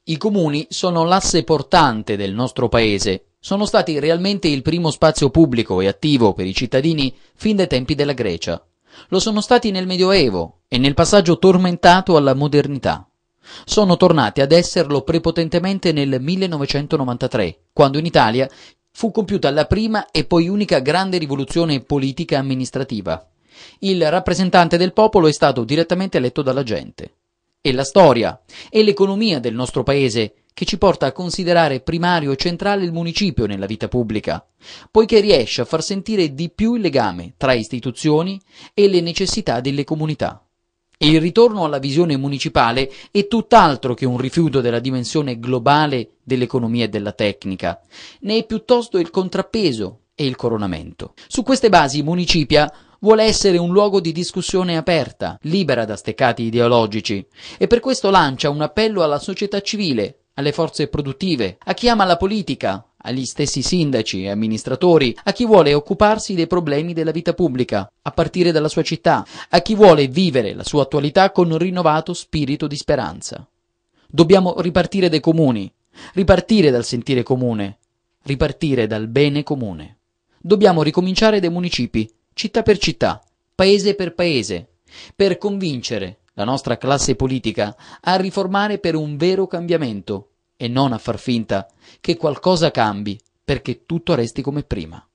I comuni sono l'asse portante del nostro paese. Sono stati realmente il primo spazio pubblico e attivo per i cittadini fin dai tempi della Grecia. Lo sono stati nel Medioevo e nel passaggio tormentato alla modernità. Sono tornati ad esserlo prepotentemente nel 1993, quando in Italia fu compiuta la prima e poi unica grande rivoluzione politica amministrativa. Il rappresentante del popolo è stato direttamente eletto dalla gente. È la storia e l'economia del nostro paese che ci porta a considerare primario e centrale il municipio nella vita pubblica, poiché riesce a far sentire di più il legame tra istituzioni e le necessità delle comunità. Il ritorno alla visione municipale è tutt'altro che un rifiuto della dimensione globale dell'economia e della tecnica, ne è piuttosto il contrappeso e il coronamento. Su queste basi Municipia vuole essere un luogo di discussione aperta, libera da steccati ideologici, e per questo lancia un appello alla società civile, alle forze produttive, a chi ama la politica, agli stessi sindaci e amministratori, a chi vuole occuparsi dei problemi della vita pubblica, a partire dalla sua città, a chi vuole vivere la sua attualità con un rinnovato spirito di speranza. Dobbiamo ripartire dai comuni, ripartire dal sentire comune, ripartire dal bene comune. Dobbiamo ricominciare dai municipi, città per città, paese per convincere la nostra classe politica a riformare per un vero cambiamento e non a far finta che qualcosa cambi perché tutto resti come prima.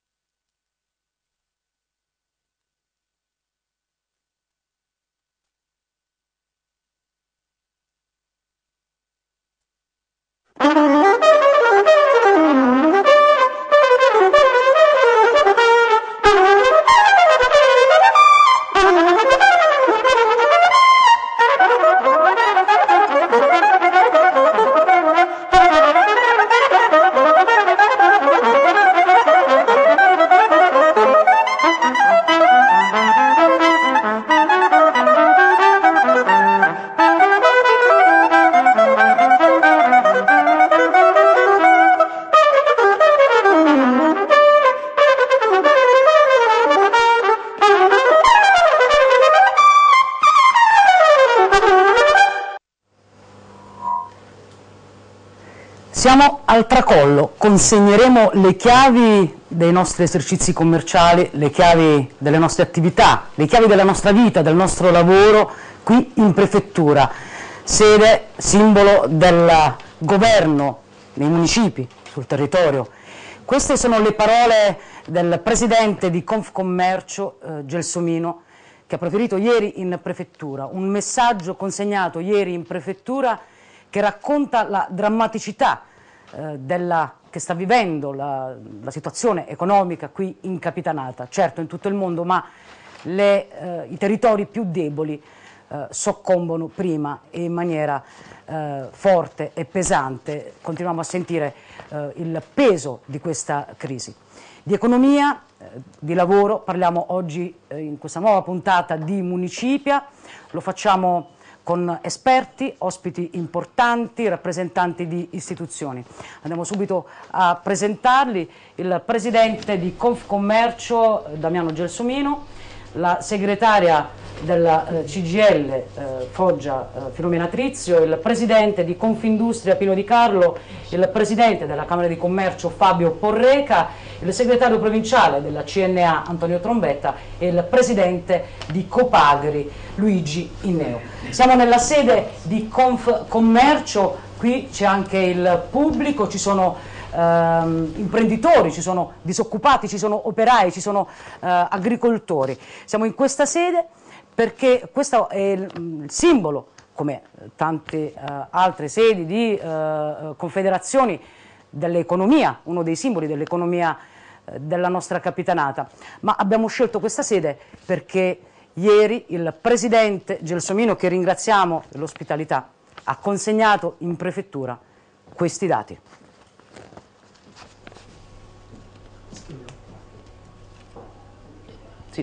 Siamo al tracollo, consegneremo le chiavi dei nostri esercizi commerciali, le chiavi delle nostre attività, le chiavi della nostra vita, del nostro lavoro qui in prefettura, sede, simbolo del governo nei municipi, sul territorio. Queste sono le parole del presidente di Confcommercio Gelsomino, che ha proferito ieri in prefettura, un messaggio consegnato ieri in prefettura che racconta la drammaticità che sta vivendo la situazione economica qui in Capitanata, certo in tutto il mondo, ma i territori più deboli soccombono prima e in maniera forte e pesante. Continuiamo a sentire il peso di questa crisi. Di economia, di lavoro, parliamo oggi in questa nuova puntata di Municipia, lo facciamo con esperti, ospiti importanti, rappresentanti di istituzioni. Andiamo subito a presentarli: il presidente di Confcommercio Damiano Gelsomino, la segretaria della CGIL Foggia Filomena Trizio, il presidente di Confindustria Pino Di Carlo, il presidente della Camera di Commercio Fabio Porreca, il segretario provinciale della CNA Antonio Trombetta e il presidente di Copagri Luigi Inneo. Siamo nella sede di Confcommercio, qui c'è anche il pubblico, ci sono imprenditori, ci sono disoccupati, ci sono operai, ci sono agricoltori. Siamo in questa sede perché questo è il simbolo, come tante altre sedi di confederazioni dell'economia, uno dei simboli dell'economia della nostra Capitanata, ma abbiamo scelto questa sede perché ieri il presidente Gelsomino, che ringraziamo per l'ospitalità, ha consegnato in prefettura questi dati. Sì.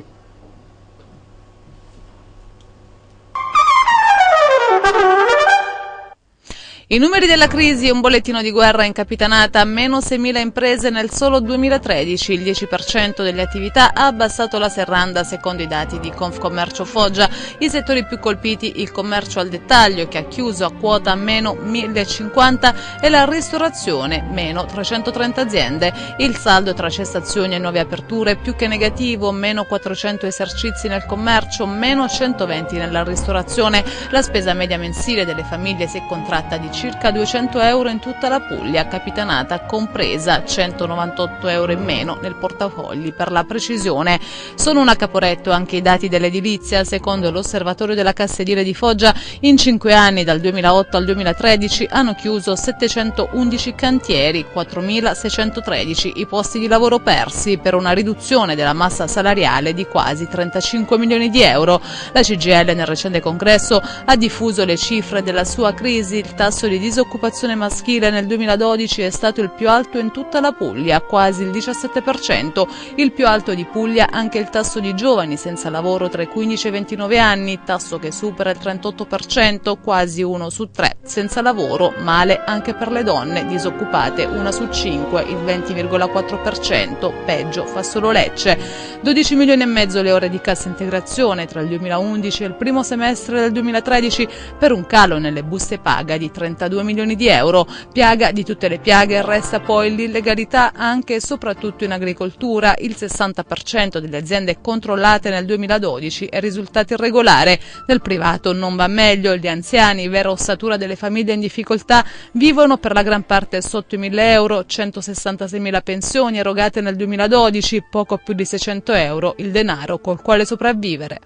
I numeri della crisi, un bollettino di guerra in Capitanata, meno 6.000 imprese nel solo 2013, il 10% delle attività ha abbassato la serranda secondo i dati di Confcommercio Foggia. I settori più colpiti, il commercio al dettaglio che ha chiuso a quota meno 1.050 e la ristorazione meno 330 aziende. Il saldo tra cessazioni e nuove aperture più che negativo, meno 400 esercizi nel commercio, meno 120 nella ristorazione. La spesa media mensile delle famiglie si è contratta di circa 200 euro in tutta la Puglia, Capitanata compresa, 198 euro in meno nel portafogli per la precisione. Sono una Caporetto anche i dati dell'edilizia. Secondo l'Osservatorio della Cassa Edile di Foggia, in 5 anni, dal 2008 al 2013, hanno chiuso 711 cantieri, 4.613 i posti di lavoro persi, per una riduzione della massa salariale di quasi 35 milioni di euro. La CGIL nel recente congresso ha diffuso le cifre della sua crisi. Il tasso di disoccupazione maschile nel 2012 è stato il più alto in tutta la Puglia, quasi il 17%, il più alto di Puglia anche il tasso di giovani senza lavoro tra i 15 e i 29 anni, tasso che supera il 38%, quasi 1 su 3 senza lavoro, male anche per le donne, disoccupate 1 su 5, il 20,4%, peggio fa solo Lecce. 12 milioni e mezzo le ore di cassa integrazione tra il 2011 e il primo semestre del 2013, per un calo nelle buste paga di 32 milioni di euro. Piaga di tutte le piaghe resta poi l'illegalità anche e soprattutto in agricoltura. Il 60% delle aziende controllate nel 2012 è risultato irregolare. Nel privato non va meglio, gli anziani, vera ossatura delle famiglie in difficoltà, vivono per la gran parte sotto i 1.000 euro, 166.000 pensioni erogate nel 2012, poco più di 600 euro il denaro col quale sopravvivere.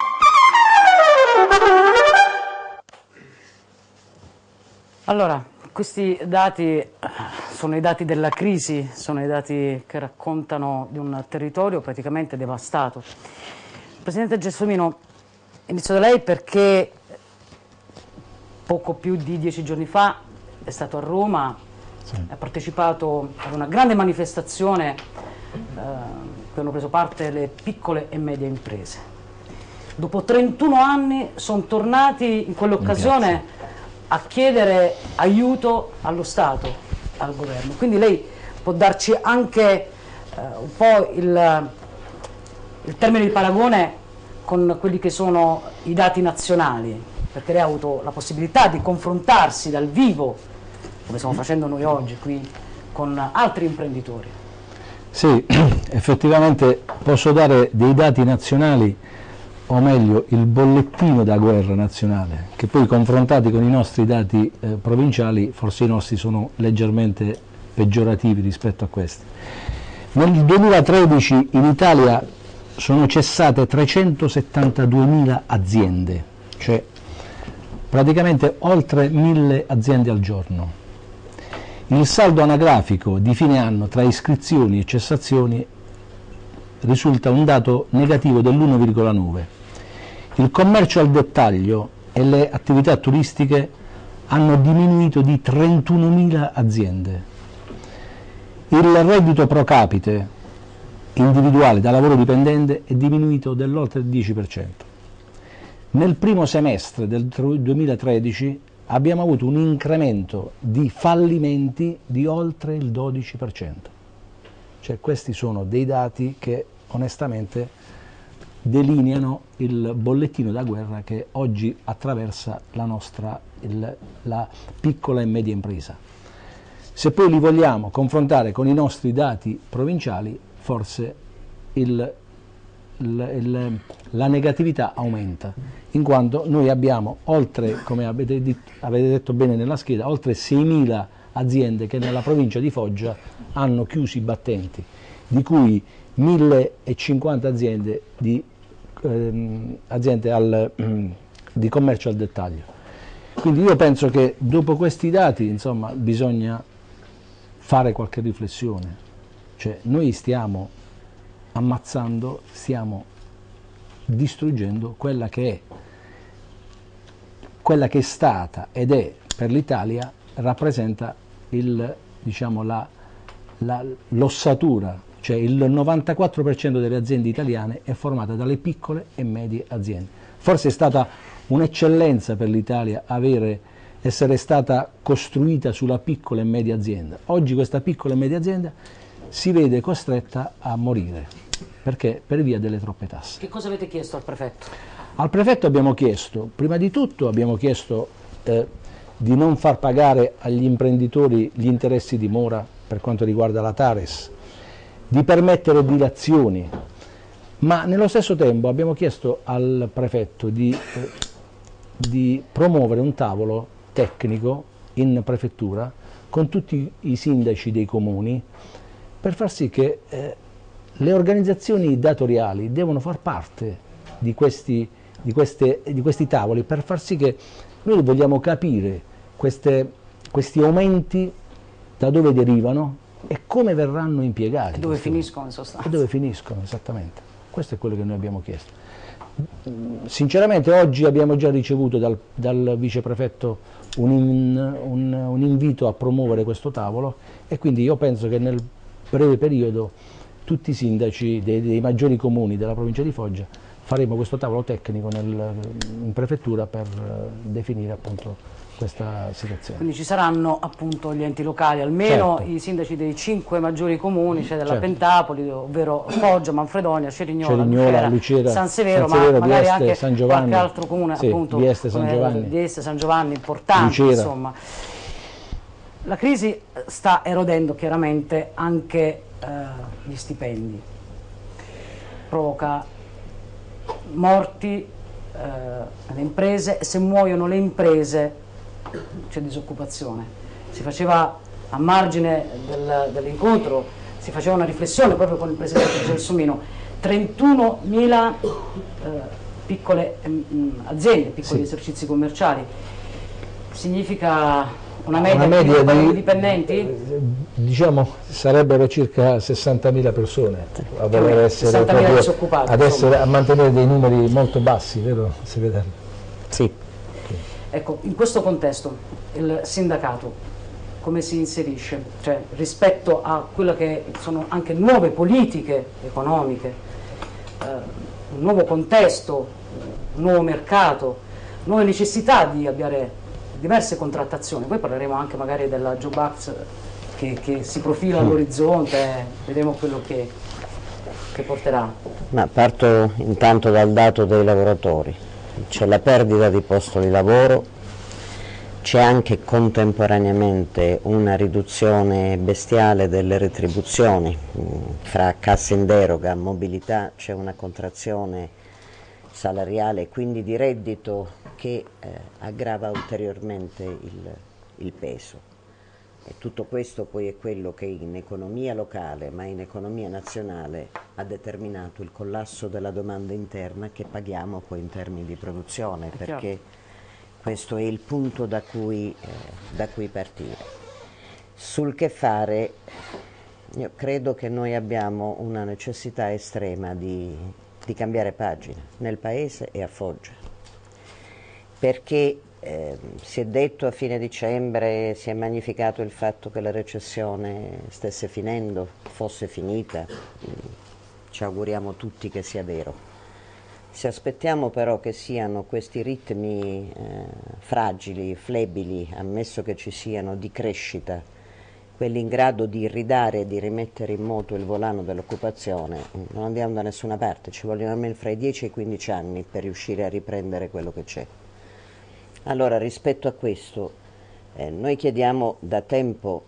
Allora, questi dati sono i dati della crisi, sono i dati che raccontano di un territorio praticamente devastato. Presidente Gelsomino, inizio da lei perché poco più di 10 giorni fa è stato a Roma, sì, ha partecipato ad una grande manifestazione cui hanno preso parte le piccole e medie imprese. Dopo 31 anni sono tornati in quell'occasione a chiedere aiuto allo Stato, al governo. Quindi lei può darci anche un po' il termine di paragone con quelli che sono i dati nazionali, perché lei ha avuto la possibilità di confrontarsi dal vivo, come stiamo facendo noi oggi qui, con altri imprenditori. Sì, effettivamente posso dare dei dati nazionali, o meglio il bollettino da guerra nazionale, che poi confrontati con i nostri dati provinciali, forse i nostri sono leggermente peggiorativi rispetto a questi. Nel 2013 in Italia sono cessate 372.000 aziende, cioè praticamente oltre 1.000 aziende al giorno. Il saldo anagrafico di fine anno tra iscrizioni e cessazioni risulta un dato negativo dell'1,9. Il commercio al dettaglio e le attività turistiche hanno diminuito di 31.000 aziende. Il reddito pro capite individuale da lavoro dipendente è diminuito dell'oltre il 10%. Nel primo semestre del 2013 abbiamo avuto un incremento di fallimenti di oltre il 12%. Cioè, questi sono dei dati che onestamente delineano il bollettino da guerra che oggi attraversa la piccola e media impresa. Se poi li vogliamo confrontare con i nostri dati provinciali, forse la negatività aumenta, in quanto noi abbiamo oltre, come avete detto bene nella scheda, oltre 6.000 aziende che nella provincia di Foggia hanno chiuso i battenti, di cui 1.050 aziende di commercio al dettaglio. Quindi io penso che dopo questi dati, insomma, bisogna fare qualche riflessione. Cioè, noi stiamo ammazzando, stiamo distruggendo quella che è stata ed è per l'Italia, rappresenta l'ossatura, cioè il 94% delle aziende italiane è formata dalle piccole e medie aziende. Forse è stata un'eccellenza per l'Italia avere essere stata costruita sulla piccola e media azienda. Oggi questa piccola e media azienda si vede costretta a morire, perché per via delle troppe tasse. Che cosa avete chiesto al prefetto? Al prefetto abbiamo chiesto, prima di tutto abbiamo chiesto di non far pagare agli imprenditori gli interessi di mora per quanto riguarda la Tares, di permettere dilazioni, ma nello stesso tempo abbiamo chiesto al prefetto di promuovere un tavolo tecnico in prefettura con tutti i sindaci dei comuni per far sì che le organizzazioni datoriali devono far parte di questi tavoli, per far sì che noi vogliamo capire questi aumenti da dove derivano e come verranno impiegati. E dove finiscono in sostanza. E dove finiscono, esattamente. Questo è quello che noi abbiamo chiesto. Sinceramente oggi abbiamo già ricevuto dal viceprefetto un invito a promuovere questo tavolo, e quindi io penso che nel breve periodo tutti i sindaci dei maggiori comuni della provincia di Foggia faremo questo tavolo tecnico in prefettura per definire appunto questa situazione. Quindi ci saranno appunto gli enti locali, almeno certo, i sindaci dei 5 maggiori comuni, cioè della certo, Pentapoli, ovvero Foggia, Manfredonia, Cerignola, Lucera, San Severo, ma Vieste, magari anche San Giovanni, qualche altro comune, sì, appunto, Vieste, San Giovanni, importanti, Lucera. insomma. La crisi sta erodendo chiaramente anche gli stipendi, provoca morti alle imprese, e se muoiono le imprese c'è disoccupazione. Si faceva a margine dell'incontro, si faceva una riflessione proprio con il presidente Gelsomino, 31.000 piccole aziende, piccoli esercizi commerciali, significa una media di dipendenti? Diciamo sarebbero circa 60.000 persone a voler essere proprio, a mantenere dei numeri molto bassi, vero segretario? Sì. Ecco, in questo contesto il sindacato come si inserisce? Cioè, rispetto a quelle che sono anche nuove politiche economiche, un nuovo contesto, un nuovo mercato, nuove necessità di avviare diverse contrattazioni. Poi parleremo anche magari della Job Act che si profila all'orizzonte, vedremo quello che porterà. Ma parto intanto dal dato dei lavoratori. C'è la perdita di posto di lavoro, c'è anche contemporaneamente una riduzione bestiale delle retribuzioni, fra cassa in deroga, mobilità, c'è una contrazione salariale e quindi di reddito che aggrava ulteriormente il peso. E tutto questo poi è quello che in economia locale, ma in economia nazionale, ha determinato il collasso della domanda interna che paghiamo poi in termini di produzione, perché questo è il punto da cui partire. Sul che fare, io credo che noi abbiamo una necessità estrema di cambiare pagina nel Paese e a Foggia, perché si è detto a fine dicembre, si è magnificato il fatto che la recessione stesse finendo, fosse finita, ci auguriamo tutti che sia vero. Se aspettiamo però che siano questi ritmi fragili, flebili, ammesso che ci siano, di crescita, quelli in grado di ridare e di rimettere in moto il volano dell'occupazione, non andiamo da nessuna parte, ci vogliono almeno fra i 10 e i 15 anni per riuscire a riprendere quello che c'è. Allora, rispetto a questo, noi chiediamo da tempo,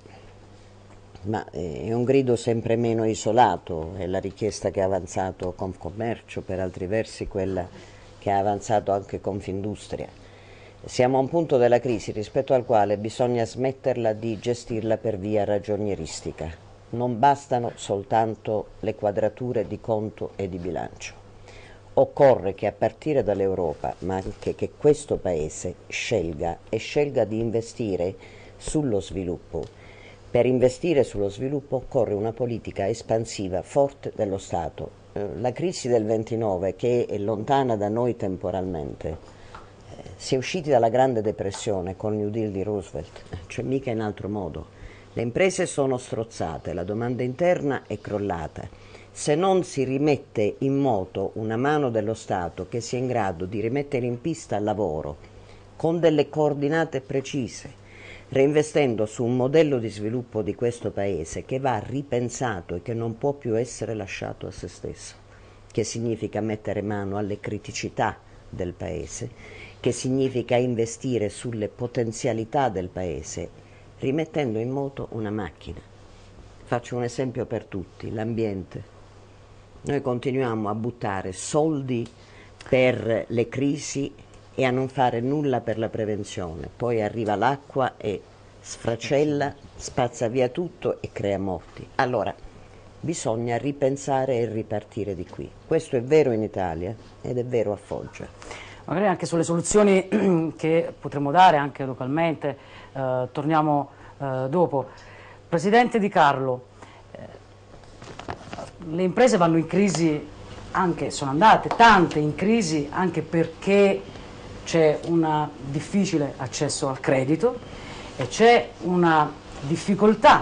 ma è un grido sempre meno isolato, è la richiesta che ha avanzato Confcommercio, per altri versi quella che ha avanzato anche Confindustria. Siamo a un punto della crisi rispetto al quale bisogna smetterla di gestirla per via ragionieristica. Non bastano soltanto le quadrature di conto e di bilancio. Occorre che a partire dall'Europa, ma anche che questo Paese scelga di investire sullo sviluppo. Per investire sullo sviluppo occorre una politica espansiva forte dello Stato. La crisi del 29, che è lontana da noi temporalmente, si è usciti dalla Grande Depressione con il New Deal di Roosevelt, cioè mica in altro modo. Le imprese sono strozzate, la domanda interna è crollata. Se non si rimette in moto una mano dello Stato che sia in grado di rimettere in pista il lavoro, con delle coordinate precise, reinvestendo su un modello di sviluppo di questo Paese che va ripensato e che non può più essere lasciato a se stesso, che significa mettere mano alle criticità del Paese, che significa investire sulle potenzialità del Paese, rimettendo in moto una macchina. Faccio un esempio per tutti, l'ambiente. Noi continuiamo a buttare soldi per le crisi e a non fare nulla per la prevenzione. Poi arriva l'acqua e sfracella, spazza via tutto e crea morti. Allora, bisogna ripensare e ripartire di qui. Questo è vero in Italia ed è vero a Foggia. Magari anche sulle soluzioni che potremmo dare anche localmente, torniamo dopo. Presidente Di Carlo, le imprese vanno in crisi, anche sono andate tante in crisi anche perché c'è un difficile accesso al credito e c'è una difficoltà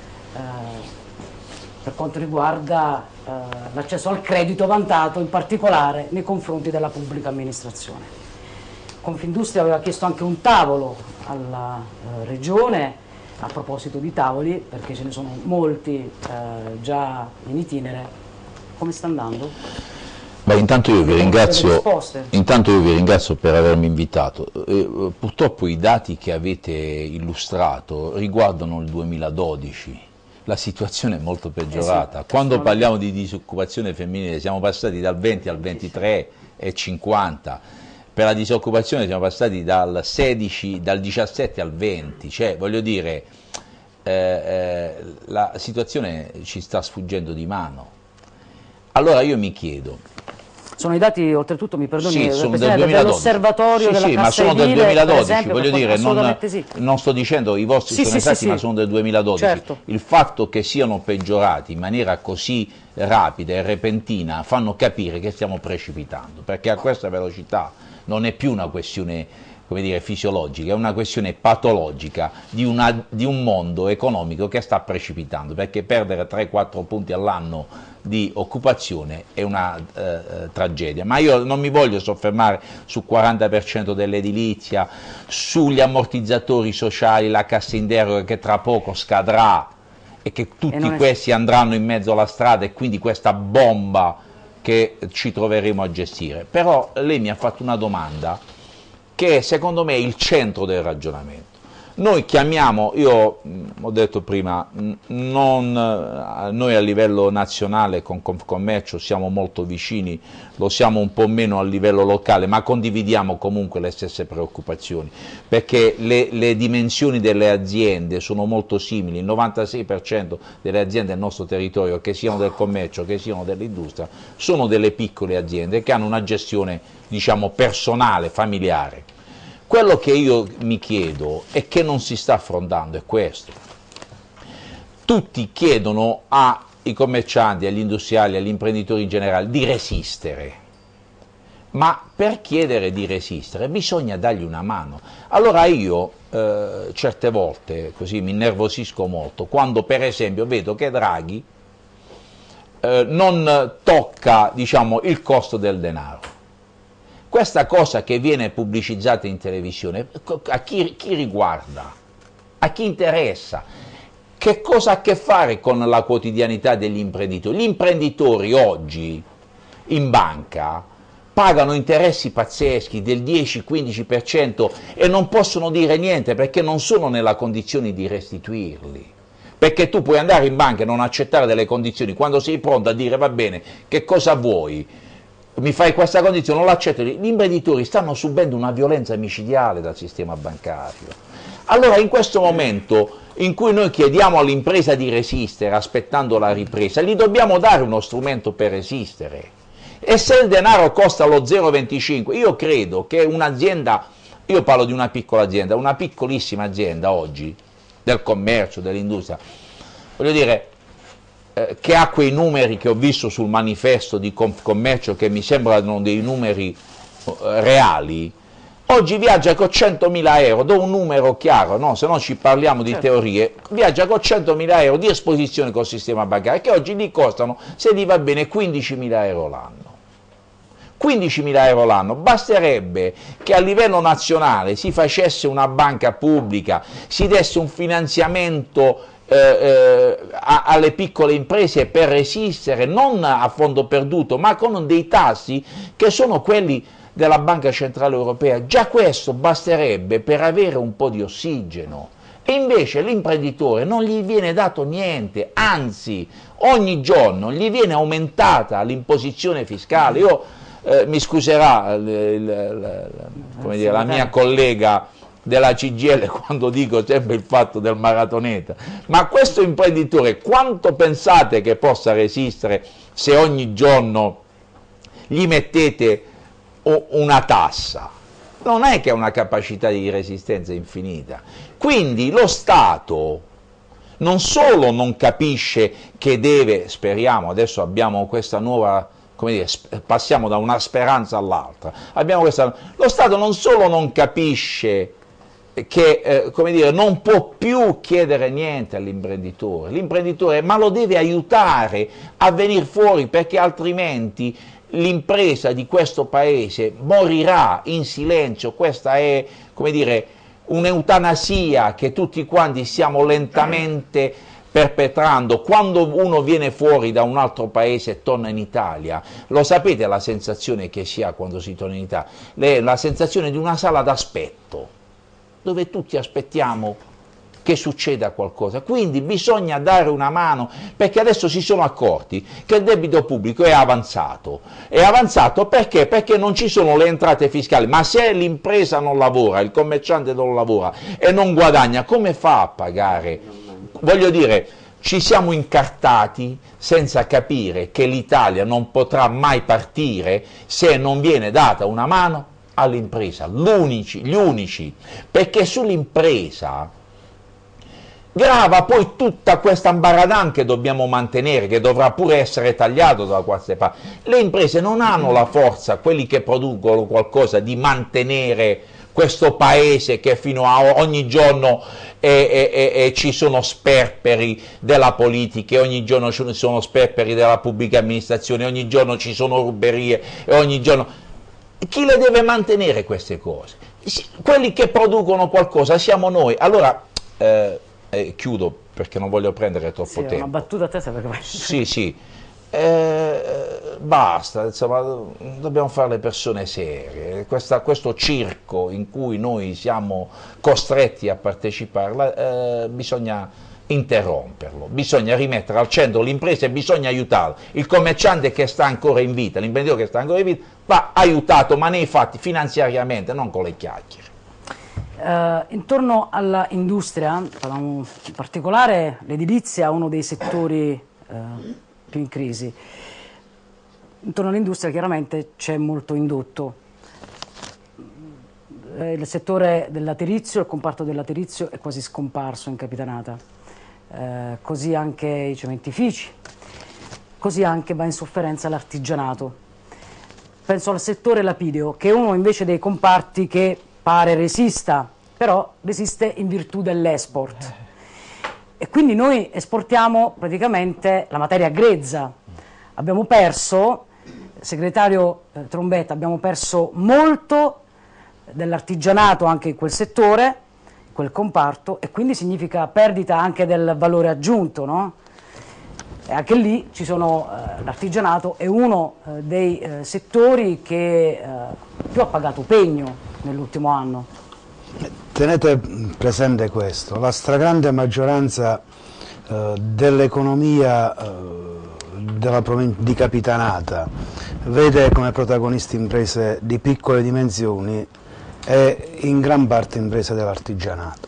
per quanto riguarda l'accesso al credito vantato in particolare nei confronti della pubblica amministrazione. Confindustria aveva chiesto anche un tavolo alla Regione a proposito di tavoli, perché ce ne sono molti già in itinere. Come sta andando? Beh, intanto io vi ringrazio per avermi invitato. Purtroppo i dati che avete illustrato riguardano il 2012. La situazione è molto peggiorata. Sì, quando parliamo di disoccupazione femminile siamo passati dal 20 al 23,50. Per la disoccupazione siamo passati dal 17 al 20, cioè voglio dire la situazione ci sta sfuggendo di mano. Allora io mi chiedo, sono i dati, oltretutto, mi perdoni, sì, sono del 2012. dell'Osservatorio della sì, Cassa ma sono Edile, del 2012, esempio, voglio dire, sì. non sto dicendo i vostri sono esatti, ma sono del 2012. Certo. Il fatto che siano peggiorati in maniera così rapida e repentina fanno capire che stiamo precipitando, perché a questa velocità non è più una questione, come dire, fisiologica, è una questione patologica di un mondo economico che sta precipitando, perché perdere 3-4 punti all'anno di occupazione è una tragedia. Ma io non mi voglio soffermare sul 40% dell'edilizia, sugli ammortizzatori sociali, la cassa in deroga che tra poco scadrà e che tutti questi andranno in mezzo alla strada, e quindi questa bomba che ci troveremo a gestire. Però lei mi ha fatto una domanda che secondo me è il centro del ragionamento. Noi chiamiamo, io ho detto prima, noi a livello nazionale con Confcommercio siamo molto vicini, lo siamo un po' meno a livello locale, ma condividiamo comunque le stesse preoccupazioni, perché le dimensioni delle aziende sono molto simili. Il 96% delle aziende del nostro territorio, che siano del commercio, che siano dell'industria, sono delle piccole aziende che hanno una gestione, diciamo, personale, familiare. Quello che io mi chiedo e che non si sta affrontando è questo. Tutti chiedono ai commercianti, agli industriali, agli imprenditori in generale di resistere, ma per chiedere di resistere bisogna dargli una mano. Allora io certe volte così mi innervosisco molto quando per esempio vedo che Draghi non tocca, diciamo, il costo del denaro. Questa cosa che viene pubblicizzata in televisione, a chi riguarda? A chi interessa? Che cosa ha a che fare con la quotidianità degli imprenditori? Gli imprenditori oggi in banca pagano interessi pazzeschi del 10-15% e non possono dire niente perché non sono nella condizione di restituirli. Perché tu puoi andare in banca e non accettare delle condizioni, quando sei pronto a dire va bene, che cosa vuoi? Mi fai questa condizione, non l'accetto. Gli imprenditori stanno subendo una violenza micidiale dal sistema bancario. Allora in questo momento in cui noi chiediamo all'impresa di resistere aspettando la ripresa, gli dobbiamo dare uno strumento per resistere. E se il denaro costa lo 0,25, io credo che un'azienda, io parlo di una piccola azienda, una piccolissima azienda oggi, del commercio, dell'industria, voglio dire, che ha quei numeri che ho visto sul manifesto di Confcommercio, che mi sembrano dei numeri reali, oggi viaggia con 100.000 euro, do un numero chiaro, no? Se no ci parliamo di teorie, viaggia con 100.000 euro di esposizione col sistema bancario, che oggi gli costano, se gli va bene, 15.000 euro l'anno. 15.000 euro l'anno, basterebbe che a livello nazionale si facesse una banca pubblica, si desse un finanziamento alle piccole imprese per resistere, non a fondo perduto, ma con dei tassi che sono quelli della Banca Centrale Europea. Già questo basterebbe per avere un po' di ossigeno. E invece l'imprenditore non gli viene dato niente, anzi ogni giorno gli viene aumentata l'imposizione fiscale. Io mi scuserà come dire, la mia collega della CGIL quando dico sempre il fatto del maratoneta, ma questo imprenditore quanto pensate che possa resistere se ogni giorno gli mettete una tassa? Non è che ha una capacità di resistenza infinita. Quindi lo Stato non solo non capisce che deve, speriamo, adesso abbiamo questa nuova, come dire, passiamo da una speranza all'altra, lo Stato non solo non capisce che come dire, non può più chiedere niente l'imprenditore, ma lo deve aiutare a venire fuori, perché altrimenti l'impresa di questo paese morirà in silenzio. Questa è, come dire, un'eutanasia che tutti quanti stiamo lentamente perpetrando. Quando uno viene fuori da un altro paese e torna in Italia, lo sapete la sensazione che si ha quando si torna in Italia? La sensazione di una sala d'aspetto, dove tutti aspettiamo che succeda qualcosa. Quindi bisogna dare una mano, perché adesso si sono accorti che il debito pubblico è avanzato. È avanzato perché? Perché non ci sono le entrate fiscali, ma se l'impresa non lavora, il commerciante non lavora e non guadagna, come fa a pagare? Voglio dire, ci siamo incartati senza capire che l'Italia non potrà mai partire se non viene data una mano all'impresa, gli unici, perché sull'impresa grava poi tutta questa ambaradan che dobbiamo mantenere, che dovrà pure essere tagliato da qualche parte. Le imprese non hanno la forza, quelli che producono qualcosa, di mantenere questo paese che fino a ogni giorno ci sono sperperi della politica, ogni giorno ci sono sperperi della pubblica amministrazione, ogni giorno ci sono ruberie e ogni giorno... Chi le deve mantenere queste cose? Quelli che producono qualcosa siamo noi. Allora, chiudo perché non voglio prendere troppo tempo. Una battuta a testa perché vai. Sì. Basta, insomma, dobbiamo fare le persone serie. Questo circo in cui noi siamo costretti a partecipare, bisogna interromperlo, bisogna rimettere al centro l'impresa e bisogna aiutarlo. Il commerciante che sta ancora in vita, l'imprenditore che sta ancora in vita, va aiutato, ma nei fatti, finanziariamente, non con le chiacchiere. Intorno all'industria, in particolare l'edilizia è uno dei settori più in crisi. Intorno all'industria chiaramente c'è molto indotto. Il settore del laterizio, il comparto del laterizio è quasi scomparso in Capitanata, così anche i cementifici, così anche va in sofferenza l'artigianato. Penso al settore lapideo, che è uno invece dei comparti che pare resista, però resiste in virtù dell'export. E quindi noi esportiamo praticamente la materia grezza. Abbiamo perso, segretario Trombetta, abbiamo perso molto dell'artigianato anche in quel settore, in quel comparto, e quindi significa perdita anche del valore aggiunto, no? E anche lì ci sono, l'artigianato è uno dei settori che più ha pagato pegno nell'ultimo anno. Tenete presente questo, la stragrande maggioranza dell'economia di Capitanata vede come protagonisti imprese di piccole dimensioni e in gran parte imprese dell'artigianato.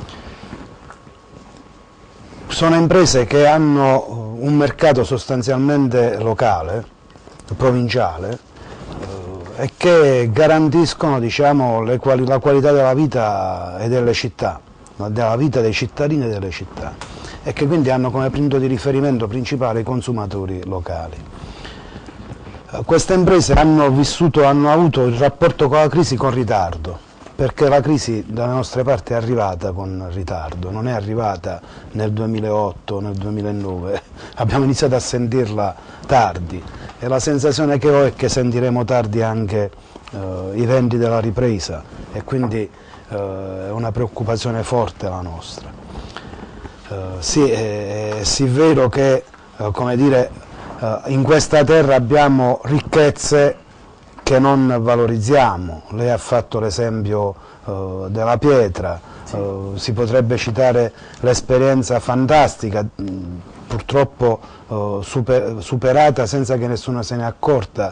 Sono imprese che hanno un mercato sostanzialmente locale, provinciale, e che garantiscono, diciamo, la qualità della vita e delle città, della vita dei cittadini e delle città, e che quindi hanno come punto di riferimento principale i consumatori locali. Queste imprese hanno avuto il rapporto con la crisi con ritardo, perché la crisi dalle nostre parti è arrivata con ritardo, non è arrivata nel 2008, nel 2009, abbiamo iniziato a sentirla tardi, e la sensazione che ho è che sentiremo tardi anche i venti della ripresa, e quindi è una preoccupazione forte la nostra. Sì, è sì vero che come dire, in questa terra abbiamo ricchezze che non valorizziamo. Lei ha fatto l'esempio della pietra, si potrebbe citare l'esperienza fantastica, purtroppo superata senza che nessuno se ne accorta,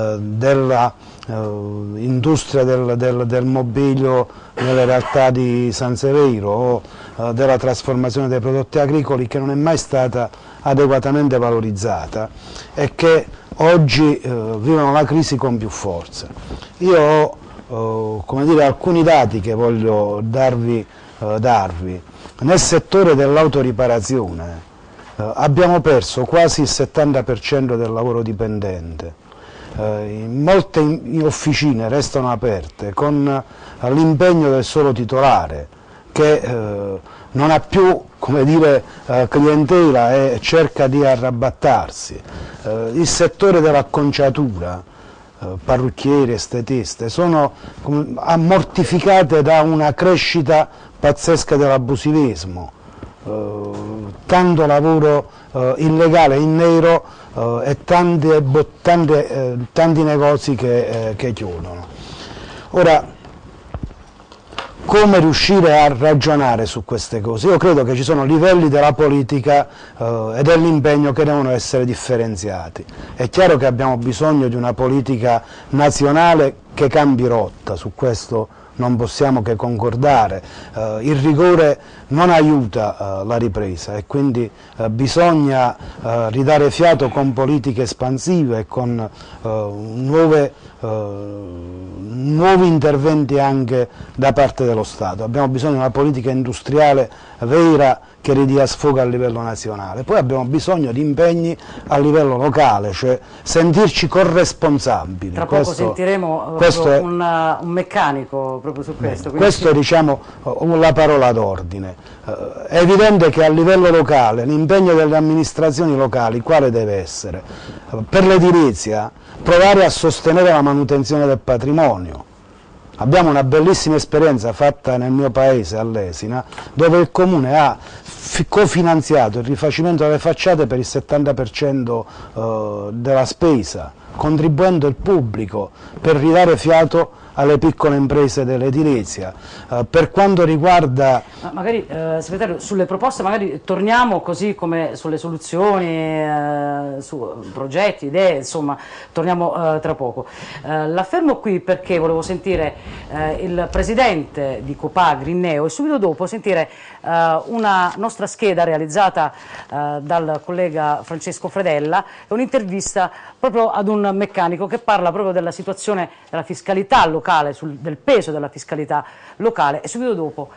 dell'industria del mobilio nelle realtà di San Severo, o della trasformazione dei prodotti agricoli, che non è mai stata adeguatamente valorizzata e che oggi vivono la crisi con più forza. Io ho come dire, alcuni dati che voglio darvi. Nel settore dell'autoriparazione abbiamo perso quasi il 70% del lavoro dipendente. Molte officine restano aperte con l'impegno del solo titolare, che non ha più, come dire, clientela e cerca di arrabattarsi. Il settore dell'acconciatura, parrucchieri, estetiste, sono mortificate da una crescita pazzesca dell'abusivismo, tanto lavoro illegale in nero e tanti negozi che chiudono. Ora, come riuscire a ragionare su queste cose? Io credo che ci sono livelli della politica e dell'impegno che devono essere differenziati. È chiaro che abbiamo bisogno di una politica nazionale che cambi rotta, su questo non possiamo che concordare. Il rigore non aiuta la ripresa e quindi bisogna ridare fiato con politiche espansive e con nuovi interventi anche da parte dello Stato. Abbiamo bisogno di una politica industriale vera che ridia sfogo a livello nazionale. Poi abbiamo bisogno di impegni a livello locale, cioè sentirci corresponsabili. Tra poco sentiremo un meccanico proprio su questo. Questo è, diciamo, la parola d'ordine. È evidente che a livello locale l'impegno delle amministrazioni locali quale deve essere? Per l'edilizia, provare a sostenere la manutenzione del patrimonio. Abbiamo una bellissima esperienza fatta nel mio paese, all'Esina, dove il Comune ha cofinanziato il rifacimento delle facciate per il 70% della spesa, contribuendo il pubblico per ridare fiato alle piccole imprese dell'edilizia. Per quanto riguarda... Magari, segretario, sulle proposte magari torniamo, così come sulle soluzioni, su progetti, idee, insomma, torniamo tra poco. La fermo qui perché volevo sentire il presidente di Copagri, Inneo, e subito dopo sentire una nostra scheda realizzata dal collega Francesco Fredella, un'intervista proprio ad un meccanico che parla proprio della situazione della fiscalità locale, del peso della fiscalità locale, e subito dopo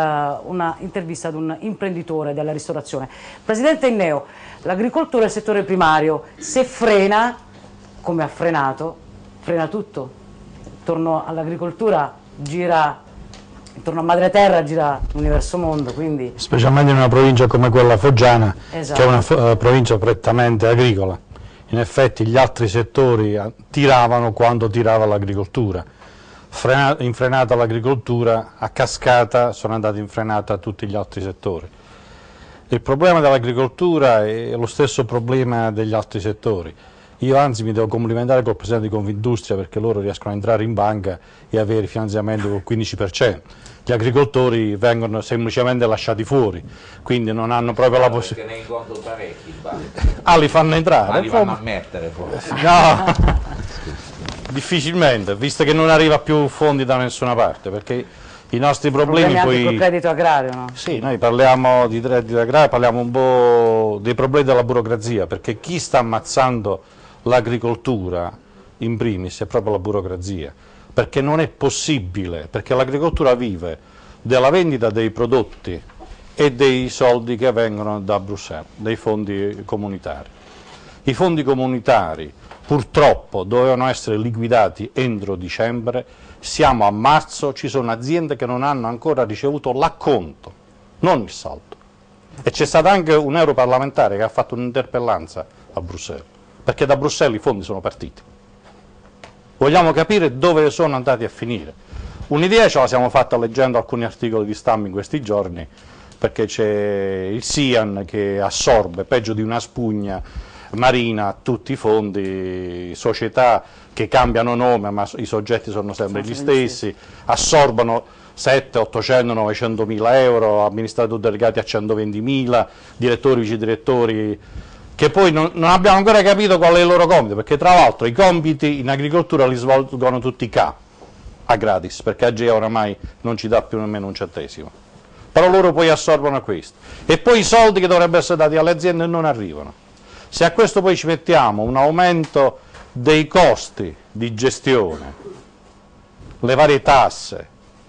una intervista ad un imprenditore della ristorazione. Presidente Inneo, l'agricoltura è il settore primario, se frena, come ha frenato, frena tutto. Intorno all'agricoltura gira, intorno a madre terra gira l'universo mondo, quindi... Specialmente in una provincia come quella foggiana, esatto, che è una provincia prettamente agricola. In effetti gli altri settori tiravano quando tirava l'agricoltura. Infrenata l'agricoltura, a cascata sono andati in frenata tutti gli altri settori. Il problema dell'agricoltura è lo stesso problema degli altri settori. Io anzi mi devo complimentare col presidente di Confindustria, perché loro riescono a entrare in banca e avere finanziamento col 15%. Gli agricoltori vengono semplicemente lasciati fuori, quindi non hanno proprio la possibilità. Perché ne incontro parecchi in banca. Li fanno entrare. Ma li vanno a mettere forse. No, difficilmente, visto che non arriva più fondi da nessuna parte, perché i nostri problemi anche poi... col credito agrario, no? Sì, noi parliamo di credito agrario, parliamo un po' dei problemi della burocrazia, perché chi sta ammazzando l'agricoltura in primis è proprio la burocrazia, perché non è possibile, perché l'agricoltura vive della vendita dei prodotti e dei soldi che vengono da Bruxelles, dei fondi comunitari. I fondi comunitari purtroppo dovevano essere liquidati entro dicembre, siamo a marzo, ci sono aziende che non hanno ancora ricevuto l'acconto, non il saldo. E c'è stato anche un europarlamentare che ha fatto un'interpellanza a Bruxelles perché da Bruxelles i fondi sono partiti. Vogliamo capire dove sono andati a finire. Un'idea ce la siamo fatta leggendo alcuni articoli di stampa in questi giorni, perché c'è il SIAN che assorbe, peggio di una spugna marina, tutti i fondi, società che cambiano nome ma i soggetti sono sempre gli stessi, assorbono 7, 800, 900 mila euro, amministratori delegati a 120 mila, direttori, vice direttori, che poi non abbiamo ancora capito qual è il loro compito, perché tra l'altro i compiti in agricoltura li svolgono tutti a gratis, perché AGEA oramai non ci dà più nemmeno un centesimo. Però loro poi assorbono questo. E poi i soldi che dovrebbero essere dati alle aziende non arrivano. Se a questo poi ci mettiamo un aumento dei costi di gestione, le varie tasse,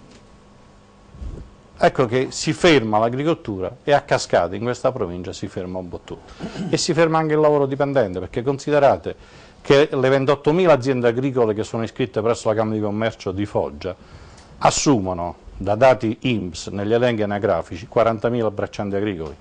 ecco che si ferma l'agricoltura e a cascata in questa provincia si ferma un po' tutto. E si ferma anche il lavoro dipendente, perché considerate che le 28.000 aziende agricole che sono iscritte presso la Camera di Commercio di Foggia assumono, da dati INPS negli elenchi anagrafici, 40.000 braccianti agricoli.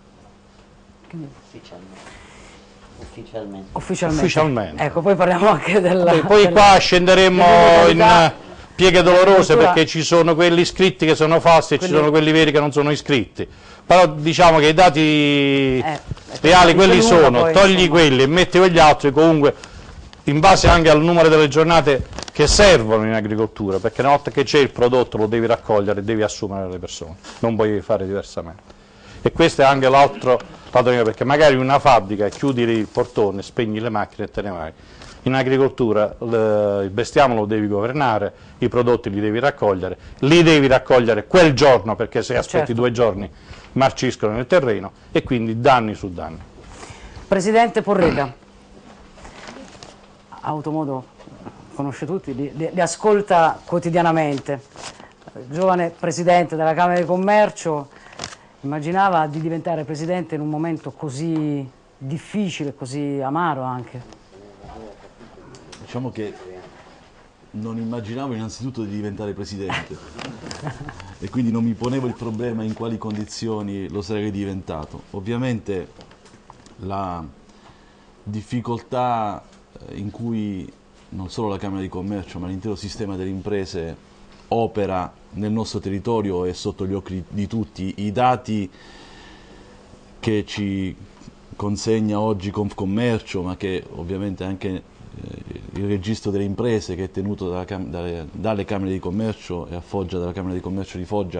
Ufficialmente. Ecco, poi parliamo anche poi qua scenderemo in pieghe dolorose, perché ci sono quelli iscritti che sono falsi e ci sono quelli veri che non sono iscritti. Però diciamo che i dati reali quelli sono, poi, togli insomma, quelli e metti quegli altri, comunque in base anche al numero delle giornate che servono in agricoltura, perché una volta che c'è il prodotto lo devi raccogliere e devi assumere le persone, non puoi fare diversamente. E questo è anche l'altro, perché magari in una fabbrica chiudi il portone, spegni le macchine e te ne vai. In agricoltura il bestiame lo devi governare, i prodotti li devi raccogliere quel giorno, perché se aspetti 2 giorni marciscono nel terreno, e quindi danni su danni. Presidente Porreta, ha avuto modo, conosce tutti, li ascolta quotidianamente. Giovane Presidente della Camera di Commercio, immaginava di diventare Presidente in un momento così difficile, così amaro anche? Diciamo che non immaginavo innanzitutto di diventare Presidente e quindi non mi ponevo il problema in quali condizioni lo sarei diventato. Ovviamente la difficoltà in cui non solo la Camera di Commercio ma l'intero sistema delle imprese opera nel nostro territorio è sotto gli occhi di tutti. I dati che ci consegna oggi Confcommercio, ma che ovviamente anche il registro delle imprese che è tenuto dalle Camere di Commercio e a Foggia, dalla Camera di Commercio di Foggia,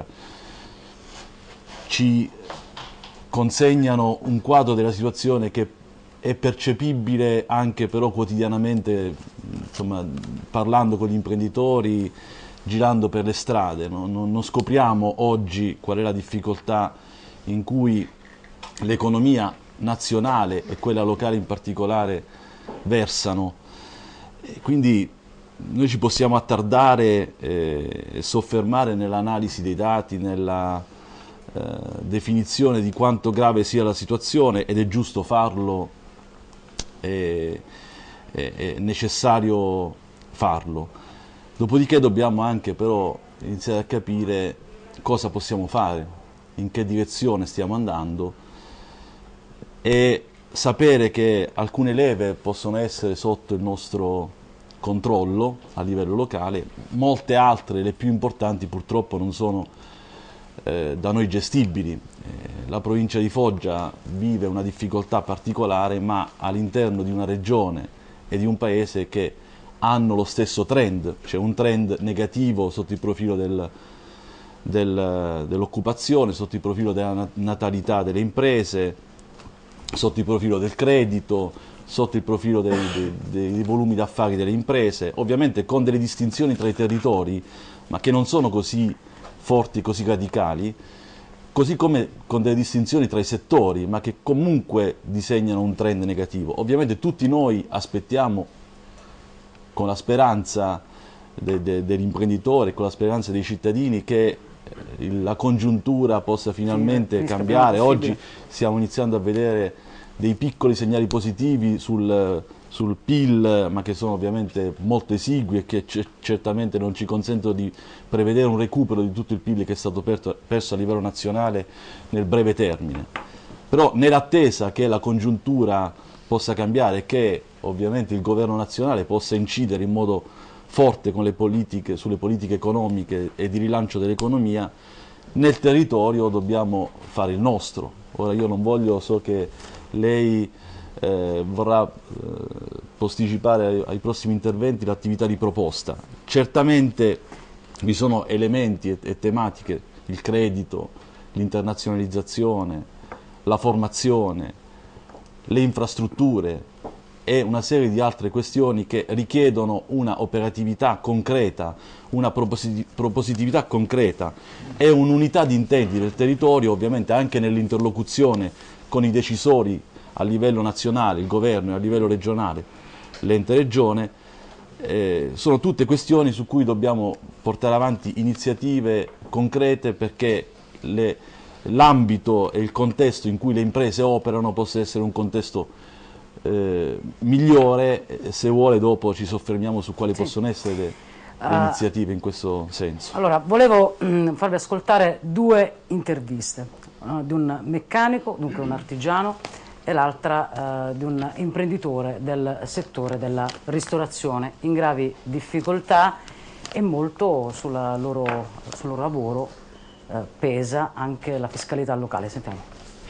ci consegnano un quadro della situazione che è percepibile anche però quotidianamente, insomma, parlando con gli imprenditori, girando per le strade. Non scopriamo oggi qual è la difficoltà in cui l'economia nazionale e quella locale in particolare versano. E quindi noi ci possiamo attardare e soffermare nell'analisi dei dati, nella definizione di quanto grave sia la situazione, ed è giusto farlo, è necessario farlo. Dopodiché dobbiamo anche però iniziare a capire cosa possiamo fare, in che direzione stiamo andando, e sapere che alcune leve possono essere sotto il nostro controllo a livello locale, molte altre, le più importanti, purtroppo non sono da noi gestibili. La provincia di Foggia vive una difficoltà particolare, ma all'interno di una regione e di un paese che hanno lo stesso trend, cioè un trend negativo sotto il profilo dell'occupazione, sotto il profilo della natalità delle imprese, sotto il profilo del credito, sotto il profilo dei volumi d'affari delle imprese, ovviamente con delle distinzioni tra i territori, ma che non sono così forti, così radicali, così come con delle distinzioni tra i settori, ma che comunque disegnano un trend negativo. Ovviamente tutti noi aspettiamo, con la speranza dell'imprenditore, con la speranza dei cittadini, che la congiuntura possa finalmente cambiare. Oggi stiamo iniziando a vedere dei piccoli segnali positivi sul PIL, ma che sono ovviamente molto esigui e che certamente non ci consentono di prevedere un recupero di tutto il PIL che è stato perso a livello nazionale nel breve termine. Però nell'attesa che la congiuntura possa cambiare e che ovviamente il governo nazionale possa incidere in modo forte con le politiche, sulle politiche economiche e di rilancio dell'economia, nel territorio dobbiamo fare il nostro. Ora io non voglio, so che lei vorrà posticipare ai prossimi interventi l'attività di proposta. Certamente vi sono elementi e tematiche, il credito, l'internazionalizzazione, la formazione, le infrastrutture e una serie di altre questioni che richiedono una operatività concreta, una propositività concreta e un'unità di intenti del territorio, ovviamente anche nell'interlocuzione con i decisori a livello nazionale, il governo, e a livello regionale, l'ente regione. Sono tutte questioni su cui dobbiamo portare avanti iniziative concrete perché l'ambito e il contesto in cui le imprese operano possa essere un contesto migliore. Se vuole dopo ci soffermiamo su quali possono essere le iniziative in questo senso. Allora, volevo farvi ascoltare due interviste, di un meccanico, dunque un artigiano, e l'altra di un imprenditore del settore della ristorazione in gravi difficoltà, e molto sul loro lavoro pesa anche la fiscalità locale. Sentiamo.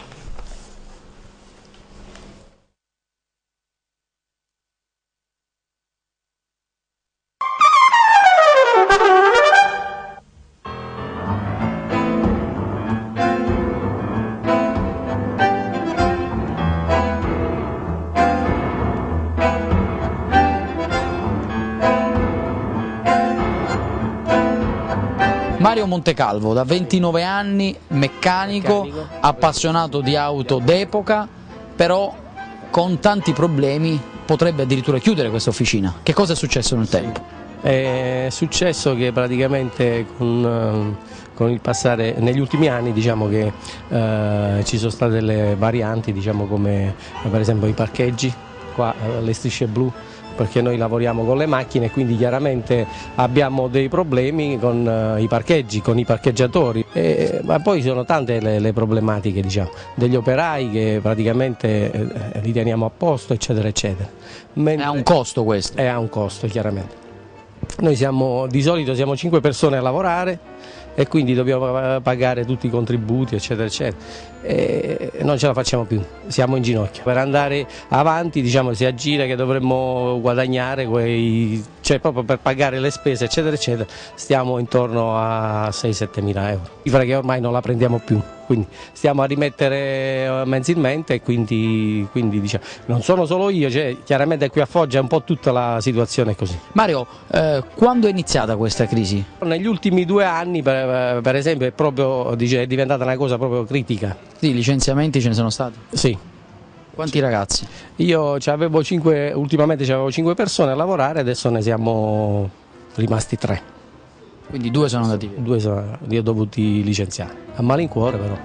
Mario Montecalvo, da 29 anni, meccanico, appassionato di auto d'epoca, però con tanti problemi potrebbe addirittura chiudere questa officina. Che cosa è successo nel tempo? È successo che praticamente con il passare, negli ultimi anni, diciamo che ci sono state delle varianti, diciamo, come per esempio i parcheggi, qua le strisce blu, perché noi lavoriamo con le macchine, quindi chiaramente abbiamo dei problemi con i parcheggi, con i parcheggiatori, ma poi sono tante le problematiche, diciamo, degli operai che praticamente li teniamo a posto, eccetera eccetera. Ha un costo questo? Ha un costo, chiaramente. Noi di solito siamo 5 persone a lavorare e quindi dobbiamo pagare tutti i contributi, eccetera eccetera, e non ce la facciamo più, siamo in ginocchio. Per andare avanti, diciamo, si aggira che dovremmo guadagnare cioè proprio per pagare le spese, eccetera eccetera, stiamo intorno a 6-7 mila euro, cifra che ormai non la prendiamo più, quindi stiamo a rimettere mensilmente, e quindi diciamo, non sono solo io, cioè, chiaramente qui a Foggia è un po' tutta la situazione così. Mario, quando è iniziata questa crisi? Negli ultimi 2 anni, per esempio, è diventata una cosa proprio critica. Sì, licenziamenti ce ne sono stati? Sì. Quanti ragazzi? Io ultimamente avevo 5 persone a lavorare, adesso ne siamo rimasti 3. Quindi 2 sono andati via? 2 li ho dovuti licenziare, a malincuore però.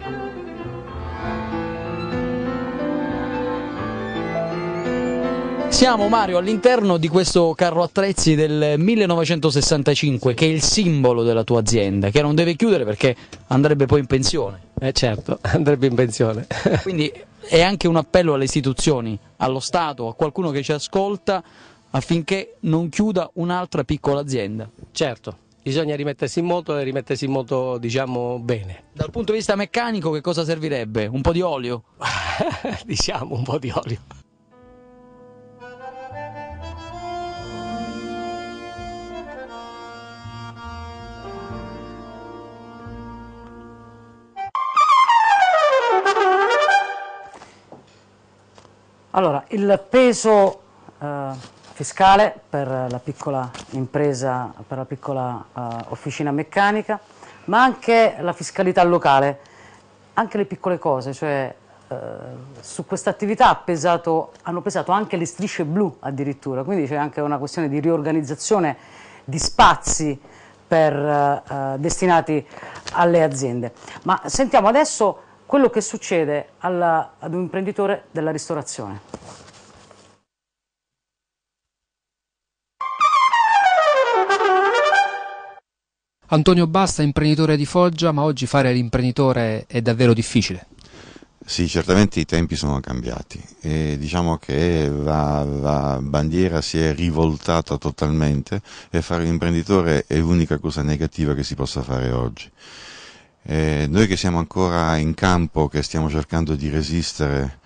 Siamo, Mario, all'interno di questo carro attrezzi del 1965, che è il simbolo della tua azienda, che non deve chiudere perché andrebbe poi in pensione. Certo, andrebbe in pensione. Quindi è anche un appello alle istituzioni, allo Stato, a qualcuno che ci ascolta, affinché non chiuda un'altra piccola azienda. Certo, bisogna rimettersi in moto e rimettersi in moto, diciamo, bene. Dal punto di vista meccanico che cosa servirebbe? Un po' di olio? Diciamo un po' di olio. Allora, il peso fiscale per la piccola impresa, per la piccola officina meccanica, ma anche la fiscalità locale, anche le piccole cose, cioè su questa attività hanno pesato anche le strisce blu addirittura, quindi c'è anche una questione di riorganizzazione di spazi destinati alle aziende. Ma sentiamo adesso quello che succede ad un imprenditore della ristorazione. Antonio Basta, imprenditore di Foggia, ma oggi fare l'imprenditore è davvero difficile. Sì, certamente i tempi sono cambiati e diciamo che la bandiera si è rivoltata totalmente e fare l'imprenditore è l'unica cosa negativa che si possa fare oggi. Noi che siamo ancora in campo, che stiamo cercando di resistere,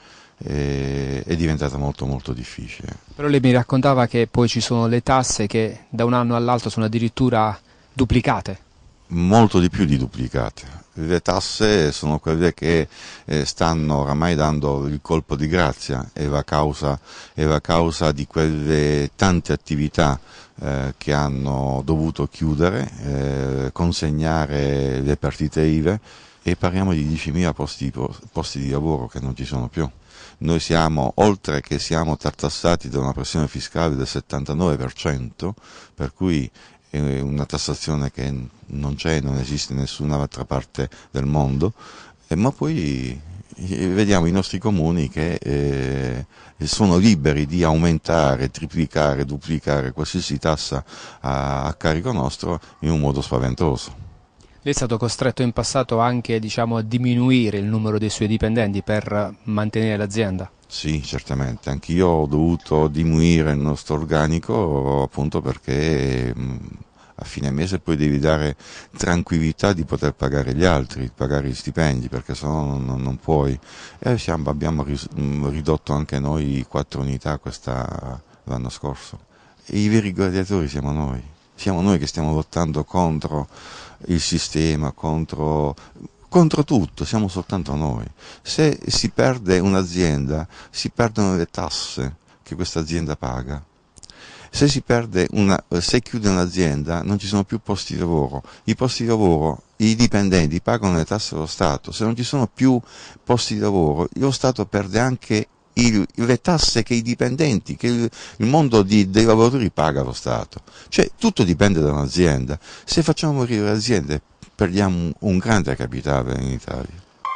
è diventata molto molto difficile. Però lei mi raccontava che poi ci sono le tasse che da un anno all'altro sono addirittura duplicate. Molto di più di duplicate. Le tasse sono quelle che stanno oramai dando il colpo di grazia, è la causa di quelle tante attività che hanno dovuto chiudere, consegnare le partite IVA, e parliamo di 10.000 posti di lavoro che non ci sono più. Noi siamo, oltre che siamo tartassati da una pressione fiscale del 79%, per cui è una tassazione che non c'è, non esiste in nessun'altra parte del mondo, ma poi vediamo i nostri comuni che sono liberi di aumentare, triplicare, duplicare qualsiasi tassa a carico nostro in un modo spaventoso. Lei è stato costretto in passato anche, diciamo, a diminuire il numero dei suoi dipendenti per mantenere l'azienda? Sì, certamente, anch'io ho dovuto diminuire il nostro organico appunto perché a fine mese poi devi dare tranquillità di poter pagare gli altri, pagare gli stipendi, perché sennò non puoi. E abbiamo ridotto anche noi 4 unità l'anno scorso. E i veri gladiatori siamo noi che stiamo lottando contro il sistema, contro tutto, siamo soltanto noi. Se si perde un'azienda, si perdono le tasse che questa azienda paga. Se chiude un'azienda, non ci sono più posti di lavoro. I posti di lavoro, i dipendenti pagano le tasse dello Stato. Se non ci sono più posti di lavoro, lo Stato perde anche le tasse che i dipendenti, che il mondo dei lavoratori paga allo Stato. Cioè, tutto dipende da un'azienda. Se facciamo morire le aziende, perdiamo un grande capitale in Italia.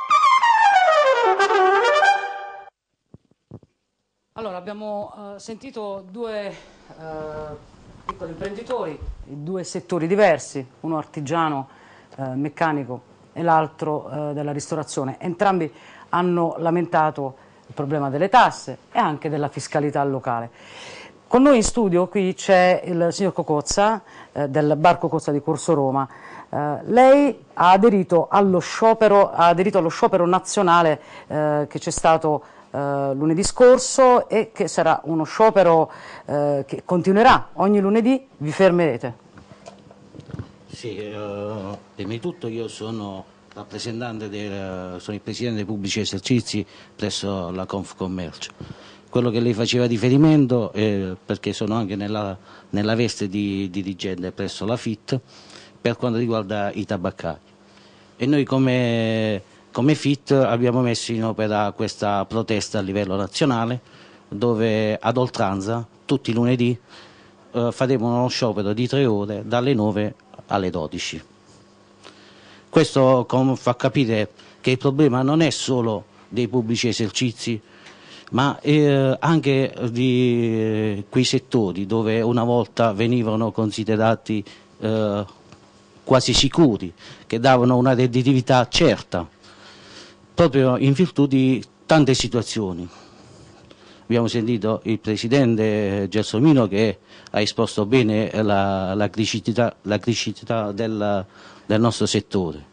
Allora, abbiamo sentito due piccoli imprenditori, due settori diversi, uno artigiano, meccanico e l'altro della ristorazione. Entrambi hanno lamentato il problema delle tasse e anche della fiscalità locale. Con noi in studio qui c'è il signor Cocozza del Bar Cocozza di Corso Roma. Lei ha aderito allo sciopero nazionale che c'è stato lunedì scorso e che sarà uno sciopero che continuerà ogni lunedì. Vi fermerete? Sì, prima di tutto io sono rappresentante sono il presidente dei pubblici esercizi presso la Confcommercio. Quello che lei faceva riferimento, perché sono anche nella veste di dirigente presso la FIT, per quanto riguarda i tabaccari. E noi come FIT abbiamo messo in opera questa protesta a livello nazionale, dove ad oltranza tutti i lunedì faremo uno sciopero di 3 ore dalle 9 alle 12. Questo fa capire che il problema non è solo dei pubblici esercizi, ma anche di quei settori dove una volta venivano considerati quasi sicuri, che davano una redditività certa, proprio in virtù di tante situazioni. Abbiamo sentito il presidente Gelsomino che ha esposto bene la criticità del nostro settore.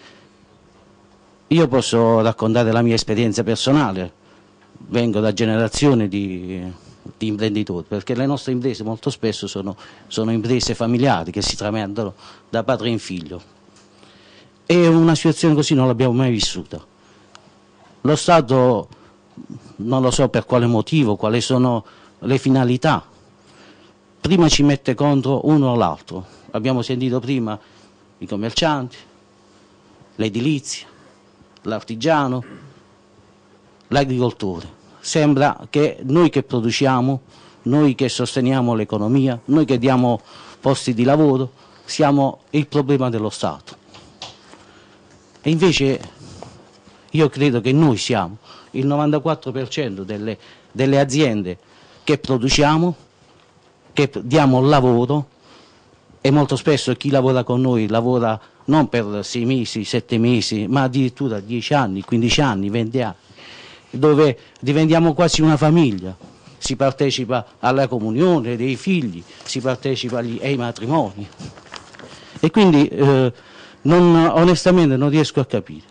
Io posso raccontare la mia esperienza personale, vengo da generazioni di imprenditori, perché le nostre imprese molto spesso sono imprese familiari che si tramandano da padre in figlio, e una situazione così non l'abbiamo mai vissuta. Lo Stato, non lo so per quale motivo, quali sono le finalità, prima ci mette contro uno o l'altro. Abbiamo sentito prima i commercianti, l'edilizia, l'artigiano, l'agricoltore. Sembra che noi che produciamo, noi che sosteniamo l'economia, noi che diamo posti di lavoro, siamo il problema dello Stato. E invece io credo che noi siamo il 94% delle aziende che produciamo, che diamo lavoro, e molto spesso chi lavora con noi lavora non per 6 mesi, 7 mesi, ma addirittura 10 anni, 15 anni, 20 anni, dove diventiamo quasi una famiglia. Si partecipa alla comunione dei figli, si partecipa ai matrimoni. E quindi onestamente non riesco a capire.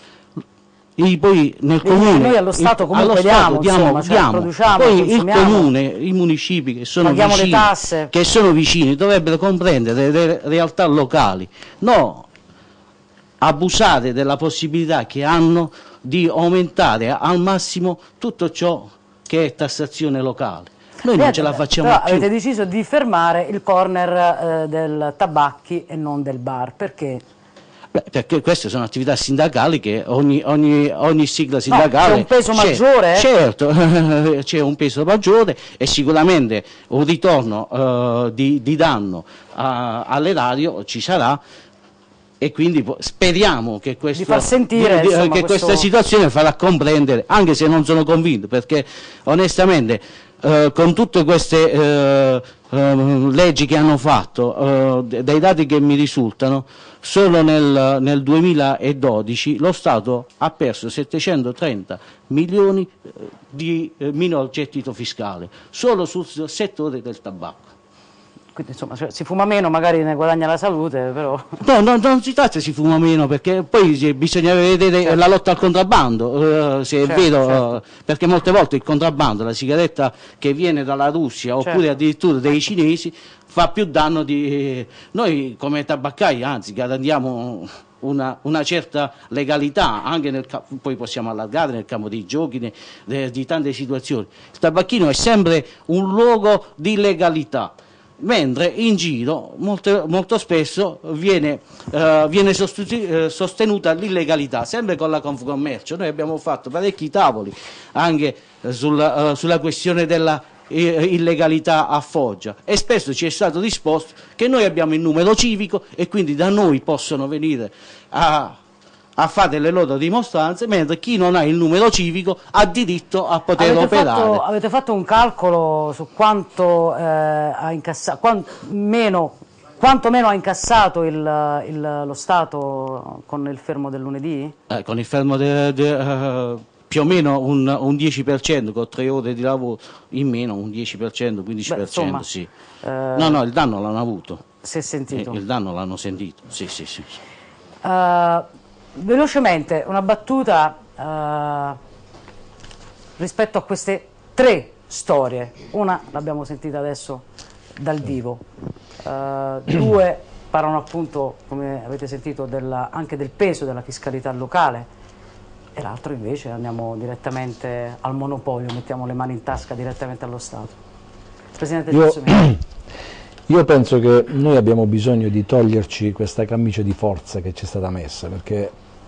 E poi nel comune, noi allo Stato comunque diamo, produciamo, poi il comune, i municipi che sono paghiamo vicini, le tasse, che sono vicini, dovrebbero comprendere le realtà locali, no abusare della possibilità che hanno di aumentare al massimo tutto ciò che è tassazione locale. Noi non ce la facciamo più. Avete deciso di fermare il corner del tabacchi e non del bar, perché? Beh, perché queste sono attività sindacali che ogni sigla sindacale... c'è un peso maggiore? Certo, c'è un peso maggiore e sicuramente un ritorno di danno all'erario ci sarà, e quindi speriamo che questa situazione farà comprendere, anche se non sono convinto, perché onestamente con tutte queste leggi che hanno fatto, dai dati che mi risultano, solo nel 2012 lo Stato ha perso 730 milioni di minor gettito fiscale, solo sul settore del tabacco. Quindi insomma, si fuma meno, magari ne guadagna la salute, però... No, non si tratta si fuma meno, perché poi bisogna vedere la lotta al contrabbando, se è vero, perché molte volte il contrabbando, la sigaretta che viene dalla Russia oppure addirittura dai cinesi, fa più danno di... Noi come tabaccai, anzi, garantiamo una certa legalità, anche poi possiamo allargare nel campo dei giochi, di tante situazioni. Il tabacchino è sempre un luogo di legalità, mentre in giro molto spesso viene sostenuta l'illegalità, sempre con la Confcommercio. Noi abbiamo fatto parecchi tavoli anche sulla questione della illegalità a Foggia, e spesso ci è stato risposto che noi abbiamo il numero civico e quindi da noi possono venire a fare le loro dimostranze, mentre chi non ha il numero civico ha diritto a poter operare. Avete fatto un calcolo su quanto ha incassato, quanto meno ha incassato lo Stato con il fermo del lunedì? Con il fermo più o meno un 10%, con 3 ore di lavoro in meno, un 10%, 15%. Beh, insomma, sì. No, il danno l'hanno avuto. Si è sentito? Il danno l'hanno sentito, sì. Velocemente, una battuta rispetto a queste 3 storie. Una l'abbiamo sentita adesso dal vivo, 2 parlano appunto, come avete sentito, anche del peso della fiscalità locale, e l'altro invece andiamo direttamente al monopolio, mettiamo le mani in tasca direttamente allo Stato. Presidente Gelsomini. Io penso che noi abbiamo bisogno di toglierci questa camicia di forza che ci è stata messa, perché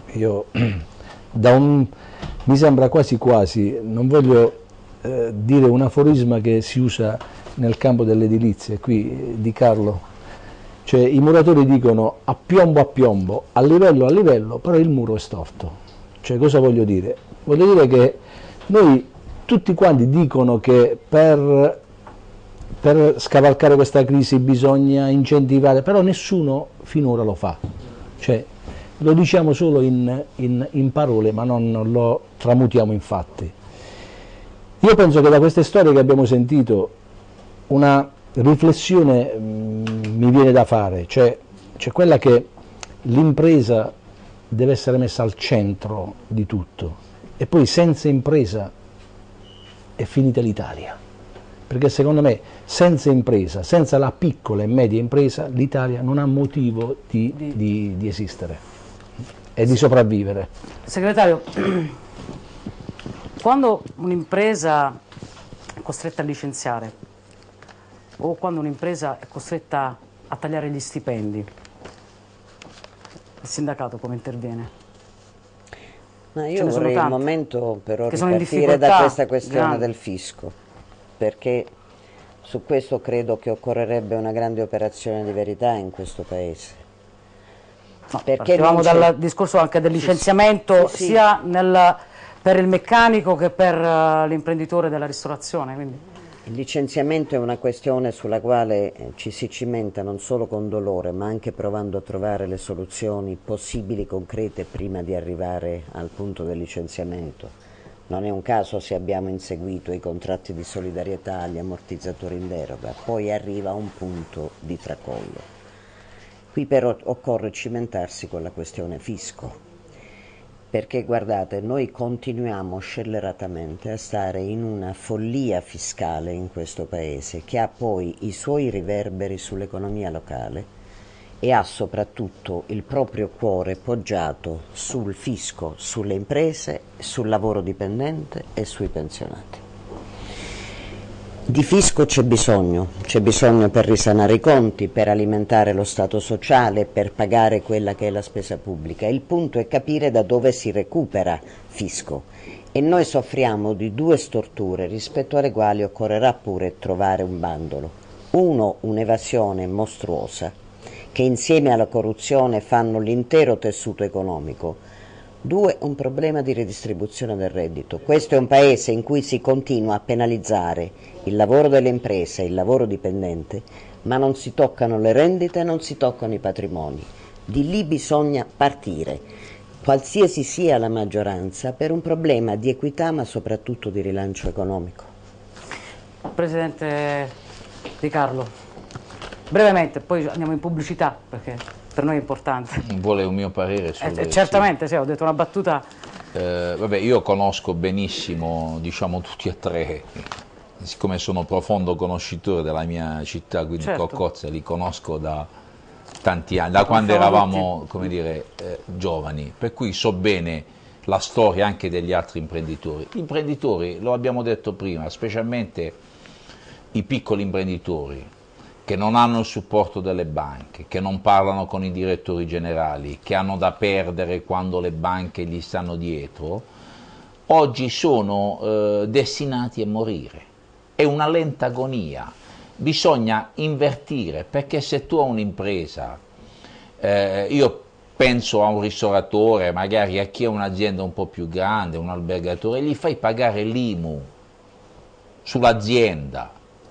mi sembra quasi, non voglio dire un aforisma che si usa nel campo dell'edilizia, qui di Carlo, cioè i muratori dicono a piombo, a livello, però il muro è storto. Cioè, cosa voglio dire? Voglio dire che noi tutti quanti dicono che per scavalcare questa crisi bisogna incentivare, però nessuno finora lo fa. Cioè, lo diciamo solo in parole, ma non lo tramutiamo in fatti. Io penso che da queste storie che abbiamo sentito una riflessione mi viene da fare, cioè quella che l'impresa deve essere messa al centro di tutto, e poi senza impresa è finita l'Italia, perché secondo me senza impresa, senza la piccola e media impresa, l'Italia non ha motivo di esistere e di sopravvivere. Segretario, quando un'impresa è costretta a licenziare o quando un'impresa è costretta a tagliare gli stipendi, il sindacato come interviene? Io vorrei un momento però ripartire da questa questione del fisco, perché su questo credo che occorrerebbe una grande operazione di verità in questo Paese. Partivamo dal discorso anche del licenziamento, sia per il meccanico che per l'imprenditore della ristorazione. Quindi. Il licenziamento è una questione sulla quale ci si cimenta non solo con dolore, ma anche provando a trovare le soluzioni possibili, concrete, prima di arrivare al punto del licenziamento. Non è un caso se abbiamo inseguito i contratti di solidarietà, gli ammortizzatori in deroga, poi arriva un punto di tracollo. Qui però occorre cimentarsi con la questione fisco. Perché guardate, noi continuiamo scelleratamente a stare in una follia fiscale in questo paese che ha poi i suoi riverberi sull'economia locale e ha soprattutto il proprio cuore poggiato sul fisco, sulle imprese, sul lavoro dipendente e sui pensionati. Di fisco c'è bisogno per risanare i conti, per alimentare lo Stato sociale, per pagare quella che è la spesa pubblica. Il punto è capire da dove si recupera fisco e noi soffriamo di due storture rispetto alle quali occorrerà pure trovare un bandolo. Uno, un'evasione mostruosa che insieme alla corruzione fanno l'intero tessuto economico. Due, un problema di redistribuzione del reddito. Questo è un paese in cui si continua a penalizzare il lavoro delle imprese, il lavoro dipendente, ma non si toccano le rendite e non si toccano i patrimoni. Di lì bisogna partire, qualsiasi sia la maggioranza, per un problema di equità ma soprattutto di rilancio economico. Presidente Di Carlo, brevemente, poi andiamo in pubblicità perché per noi è importante. Vuole un mio parere sulle... certamente, sì, ho detto una battuta. Vabbè, io conosco benissimo, diciamo, tutti e tre, siccome sono profondo conoscitore della mia città, quindi certo. Coccozza li conosco da tanti anni, da quando eravamo, come dire, giovani, per cui so bene la storia anche degli altri imprenditori. Gli imprenditori, lo abbiamo detto prima, specialmente i piccoli imprenditori, che non hanno il supporto delle banche, che non parlano con i direttori generali, che hanno da perdere quando le banche gli stanno dietro, oggi sono destinati a morire. È una lenta agonia. Bisogna invertire, perché se tu hai un'impresa, io penso a un ristoratore, magari a chi ha un'azienda un po' più grande, un albergatore, gli fai pagare l'IMU sull'azienda.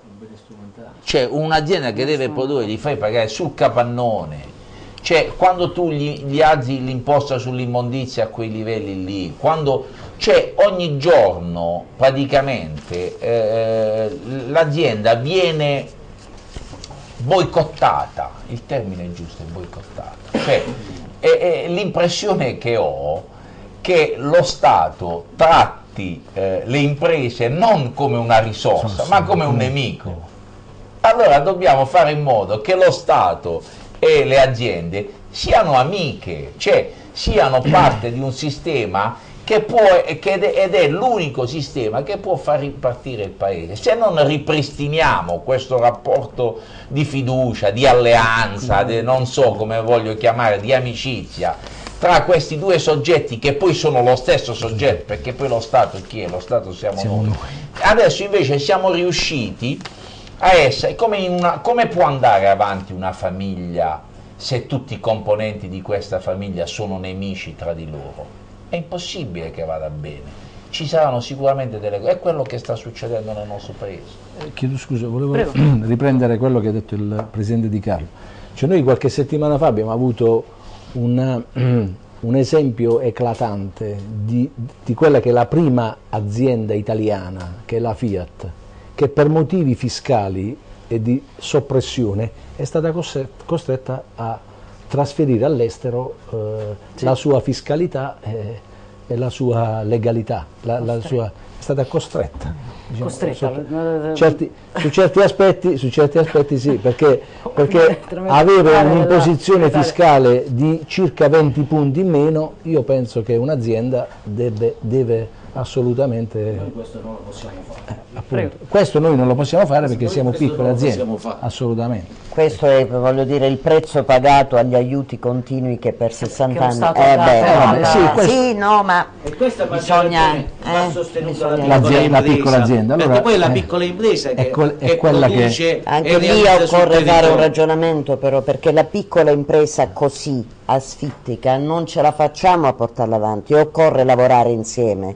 Cioè un'azienda che deve produrre gli fai pagare sul capannone, cioè quando tu gli alzi l'imposta sull'immondizia a quei livelli lì, quando cioè ogni giorno praticamente l'azienda viene boicottata, il termine giusto è boicottata, cioè l'impressione che ho che lo Stato tratti le imprese non come una risorsa ma come un nemico. Allora dobbiamo fare in modo che lo Stato e le aziende siano amiche, cioè siano parte di un sistema che può, ed è l'unico sistema che può far ripartire il paese. Se non ripristiniamo questo rapporto di fiducia, di alleanza, non so come voglio chiamare, di amicizia tra questi due soggetti che poi sono lo stesso soggetto, perché poi lo Stato chi è? Lo Stato siamo noi. Adesso invece siamo riusciti a essere, come può andare avanti una famiglia se tutti i componenti di questa famiglia sono nemici tra di loro? È impossibile che vada bene. Ci saranno sicuramente delle cose, è quello che sta succedendo nel nostro paese. Chiedo scusa, volevo riprendere quello che ha detto il Presidente Di Carlo. Cioè noi qualche settimana fa abbiamo avuto un esempio eclatante di quella che è la prima azienda italiana, che è la Fiat, che per motivi fiscali e di soppressione è stata costretta a trasferire all'estero la sua fiscalità e la sua legalità, è stata costretta, diciamo, su certi aspetti sì, perché avere un'imposizione fiscale di circa 20 punti in meno, io penso che un'azienda deve assolutamente... Noi questo non lo possiamo fare. Questo noi non lo possiamo fare perché siamo piccole aziende, assolutamente. Questo è, voglio dire, il prezzo pagato agli aiuti continui che per 60 anni... Sì, no, ma bisogna... va sostenuta la piccola azienda. Allora, perché poi la piccola impresa che quella produce... Anche lì occorre fare un ragionamento però, perché la piccola impresa così asfittica non ce la facciamo a portarla avanti, occorre lavorare insieme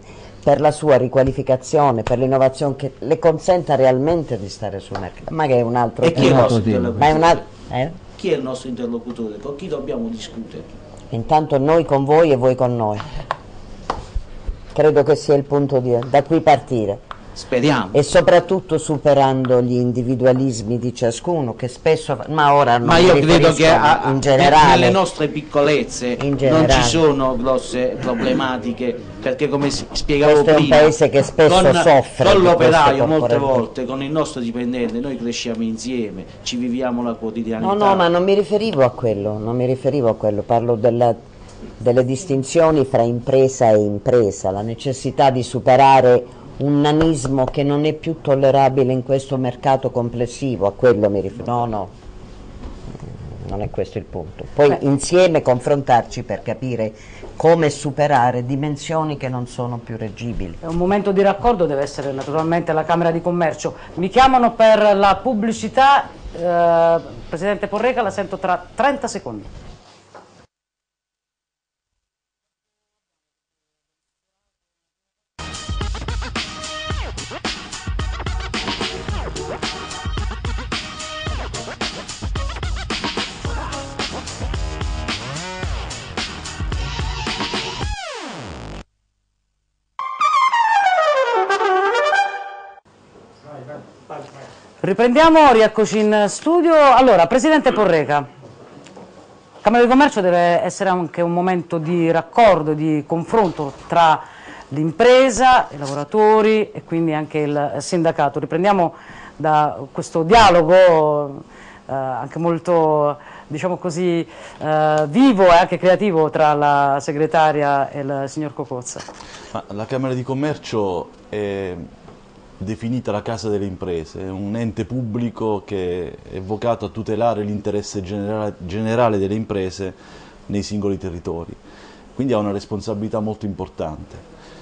per la sua riqualificazione, per l'innovazione che le consenta realmente di stare sul mercato. Ma che è un altro E chi è il nostro Ma è un altro, Chi è il nostro interlocutore? Con chi dobbiamo discutere? Intanto noi con voi e voi con noi. Credo che sia il punto da cui partire. Speriamo. E soprattutto superando gli individualismi di ciascuno che spesso, ma ora non Ma io mi credo che in generale, nelle nostre piccolezze non ci sono grosse problematiche, perché come spiegavo questo prima, è un paese che spesso soffre con di l'operaio questo molte volte, con il nostro dipendente, noi cresciamo insieme, ci viviamo la quotidianità. No, ma non mi riferivo a quello, parlo delle distinzioni fra impresa e impresa, la necessità di superare un nanismo che non è più tollerabile in questo mercato complessivo, a quello mi riferisco. No, non è questo il punto. Poi insieme confrontarci per capire come superare dimensioni che non sono più reggibili. Un momento di raccordo deve essere naturalmente la Camera di Commercio. Mi chiamano per la pubblicità, Presidente Porreca, la sento tra 30 secondi. Riprendiamo, rieccoci in studio. Allora, Presidente Porreca, Camera di Commercio deve essere anche un momento di raccordo, di confronto tra l'impresa, i lavoratori e quindi anche il sindacato. Riprendiamo da questo dialogo anche molto, diciamo così, vivo e anche creativo tra la segretaria e il signor Cocozza. La Camera di Commercio è definita la casa delle imprese, è un ente pubblico che è vocato a tutelare l'interesse generale delle imprese nei singoli territori, quindi ha una responsabilità molto importante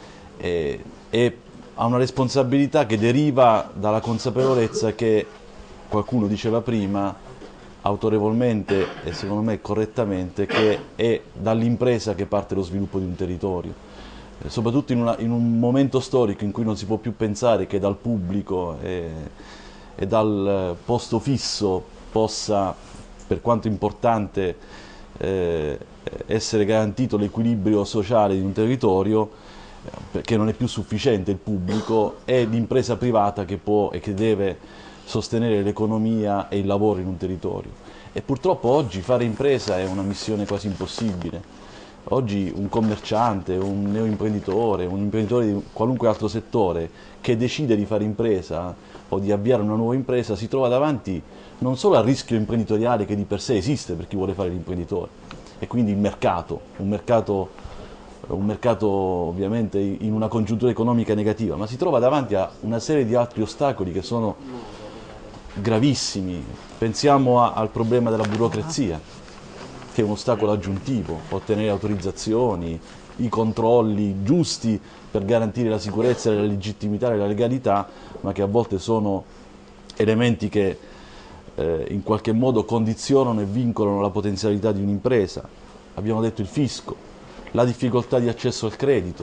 e ha una responsabilità che deriva dalla consapevolezza che, qualcuno diceva prima, autorevolmente e secondo me correttamente, che è dall'impresa che parte lo sviluppo di un territorio. Soprattutto in un momento storico in cui non si può più pensare che dal pubblico e dal posto fisso possa, per quanto importante, essere garantito l'equilibrio sociale di un territorio, perché non è più sufficiente il pubblico, è l'impresa privata che può e che deve sostenere l'economia e il lavoro in un territorio. E purtroppo oggi fare impresa è una missione quasi impossibile. Oggi un commerciante, un neoimprenditore, un imprenditore di qualunque altro settore che decide di fare impresa o di avviare una nuova impresa si trova davanti non solo al rischio imprenditoriale che di per sé esiste per chi vuole fare l'imprenditore, e quindi il mercato, un mercato ovviamente in una congiuntura economica negativa, ma si trova davanti a una serie di altri ostacoli che sono gravissimi. Pensiamo al problema della burocrazia, che è un ostacolo aggiuntivo, ottenere autorizzazioni, i controlli giusti per garantire la sicurezza, la legittimità e la legalità, ma che a volte sono elementi che in qualche modo condizionano e vincolano la potenzialità di un'impresa. Abbiamo detto il fisco, la difficoltà di accesso al credito,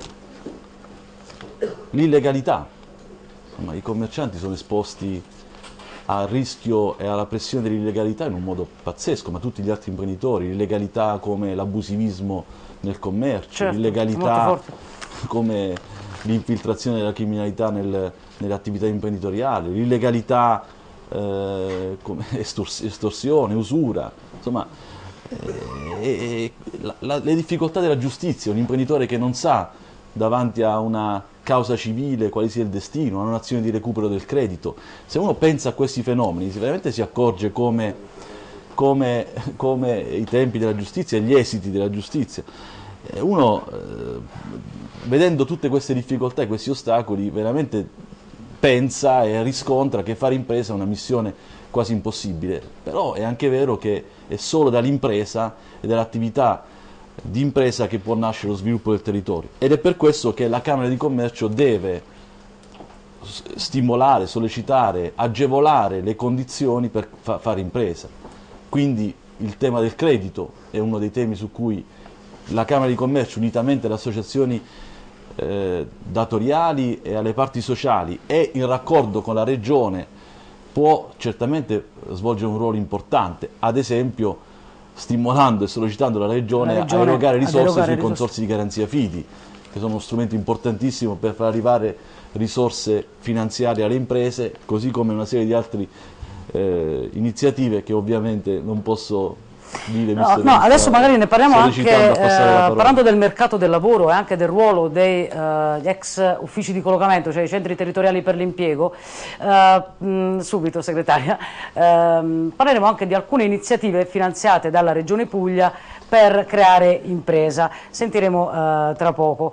l'illegalità. Insomma, i commercianti sono esposti al rischio e alla pressione dell'illegalità in un modo pazzesco, ma tutti gli altri imprenditori, l'illegalità come l'abusivismo nel commercio, certo, l'illegalità come l'infiltrazione della criminalità nelle attività imprenditoriali, l'illegalità come estorsione, usura, insomma le difficoltà della giustizia, un imprenditore che non sa davanti a una causa civile quale sia il destino, a un'azione di recupero del credito. Se uno pensa a questi fenomeni, veramente si accorge come i tempi della giustizia e gli esiti della giustizia. Uno, vedendo tutte queste difficoltà e questi ostacoli, veramente pensa e riscontra che fare impresa è una missione quasi impossibile. Però è anche vero che è solo dall'impresa e dall'attività di impresa che può nascere lo sviluppo del territorio, ed è per questo che la Camera di Commercio deve stimolare, sollecitare, agevolare le condizioni per fare impresa. Quindi il tema del credito è uno dei temi su cui la Camera di Commercio, unitamente alle associazioni datoriali e alle parti sociali e in raccordo con la Regione può certamente svolgere un ruolo importante, ad esempio stimolando e sollecitando la Regione a erogare risorse sui consorzi di garanzia fidi, che sono uno strumento importantissimo per far arrivare risorse finanziarie alle imprese, così come una serie di altre iniziative che ovviamente non posso dire. No, adesso magari ne parliamo anche parlando del mercato del lavoro e anche del ruolo degli ex uffici di collocamento, cioè i centri territoriali per l'impiego. Subito, segretaria. Parleremo anche di alcune iniziative finanziate dalla Regione Puglia per creare impresa. Sentiremo tra poco.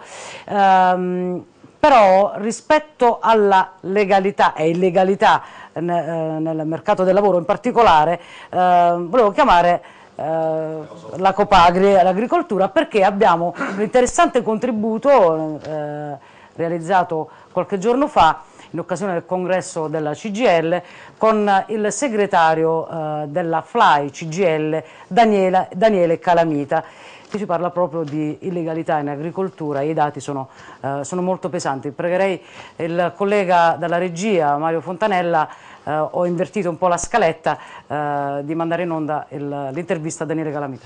Però rispetto alla legalità e illegalità nel mercato del lavoro in particolare, volevo chiamare la Copagri all'agricoltura, perché abbiamo un interessante contributo realizzato qualche giorno fa in occasione del congresso della CGIL con il segretario della FLAI CGIL Daniele Calamita, che ci parla proprio di illegalità in agricoltura. I dati sono molto pesanti. Pregherei il collega dalla regia, Mario Fontanella, ho invertito un po' la scaletta, di mandare in onda l'intervista a Daniele Calamita.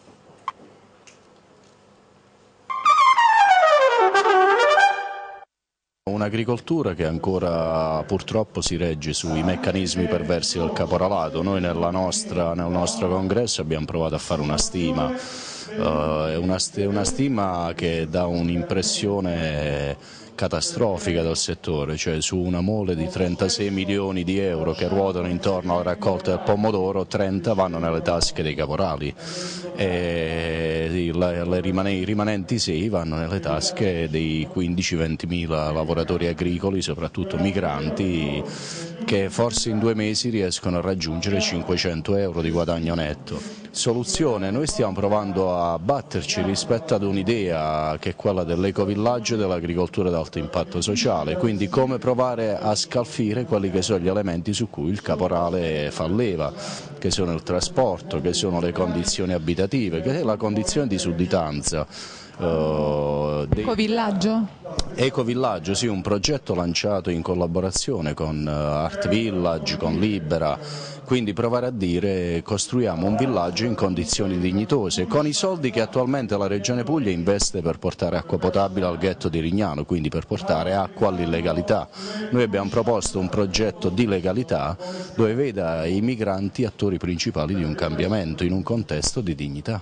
Un'agricoltura che ancora purtroppo si regge sui meccanismi perversi del caporalato. Noi nel nostro congresso abbiamo provato a fare una stima, una stima che dà un'impressione catastrofica del settore, cioè su una mole di 36 milioni di euro che ruotano intorno alla raccolta del pomodoro, 30 vanno nelle tasche dei caporali e i rimanenti 6 vanno nelle tasche dei 15-20 mila lavoratori agricoli, soprattutto migranti, che forse in 2 mesi riescono a raggiungere 500 euro di guadagno netto. Soluzione: noi stiamo provando a batterci rispetto ad un'idea che è quella dell'ecovillaggio e dell'agricoltura ad alto impatto sociale, quindi come provare a scalfire quelli che sono gli elementi su cui il caporale fa leva, che sono il trasporto, che sono le condizioni abitative, che è la condizione di sudditanza. Ecovillaggio? Ecovillaggio, sì, un progetto lanciato in collaborazione con Art Village, con Libera, quindi provare a dire costruiamo un villaggio in condizioni dignitose, con i soldi che attualmente la Regione Puglia investe per portare acqua potabile al ghetto di Rignano, quindi per portare acqua all'illegalità. Noi abbiamo proposto un progetto di legalità dove veda i migranti attori principali di un cambiamento in un contesto di dignità.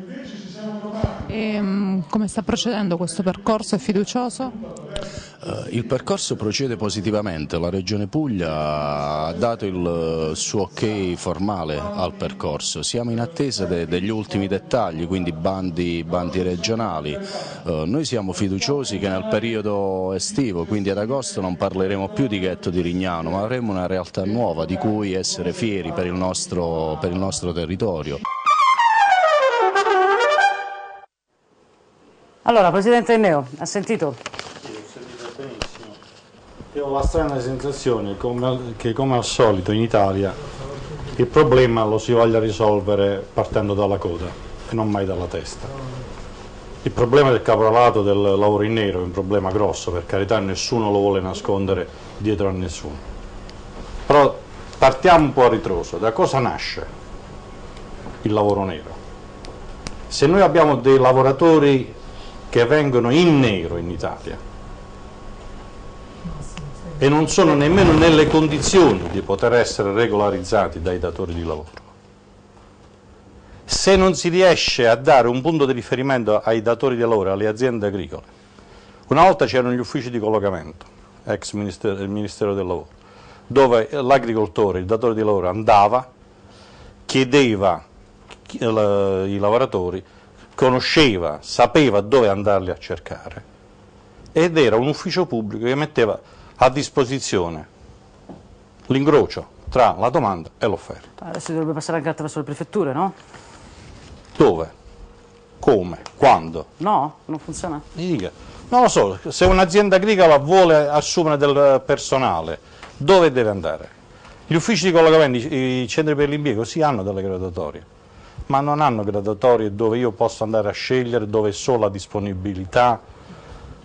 E come sta procedendo questo percorso? È fiducioso? Il percorso procede positivamente, la Regione Puglia ha dato il suo ok formale al percorso, siamo in attesa degli ultimi dettagli, quindi bandi regionali. Noi siamo fiduciosi che nel periodo estivo, quindi ad agosto, non parleremo più di ghetto di Rignano, ma avremo una realtà nuova di cui essere fieri per il nostro territorio. Allora, Presidente Enneo, ha sentito? Sì, ho sentito benissimo. Io ho la strana sensazione che come al solito in Italia il problema lo si voglia risolvere partendo dalla coda e non mai dalla testa. Il problema del caporalato, del lavoro in nero, è un problema grosso, per carità, nessuno lo vuole nascondere dietro a nessuno. Però partiamo un po' a ritroso. Da cosa nasce il lavoro nero? Se noi abbiamo dei lavoratori che vengono in nero in Italia e non sono nemmeno nelle condizioni di poter essere regolarizzati dai datori di lavoro, se non si riesce a dare un punto di riferimento ai datori di lavoro, alle aziende agricole. Una volta c'erano gli uffici di collocamento, ex il Ministero del Lavoro, dove l'agricoltore, il datore di lavoro andava, chiedeva i lavoratori, conosceva, sapeva dove andarli a cercare, ed era un ufficio pubblico che metteva a disposizione l'incrocio tra la domanda e l'offerta. Adesso dovrebbe passare anche attraverso le prefetture, no? Dove? Come? Quando? No? Non funziona? Mi dica. Non lo so, se un'azienda agricola vuole assumere del personale, dove deve andare? Gli uffici di collocamento, i centri per l'impiego, sì, hanno delle graduatorie, ma non hanno graduatorie dove io posso andare a scegliere, dove è solo la disponibilità.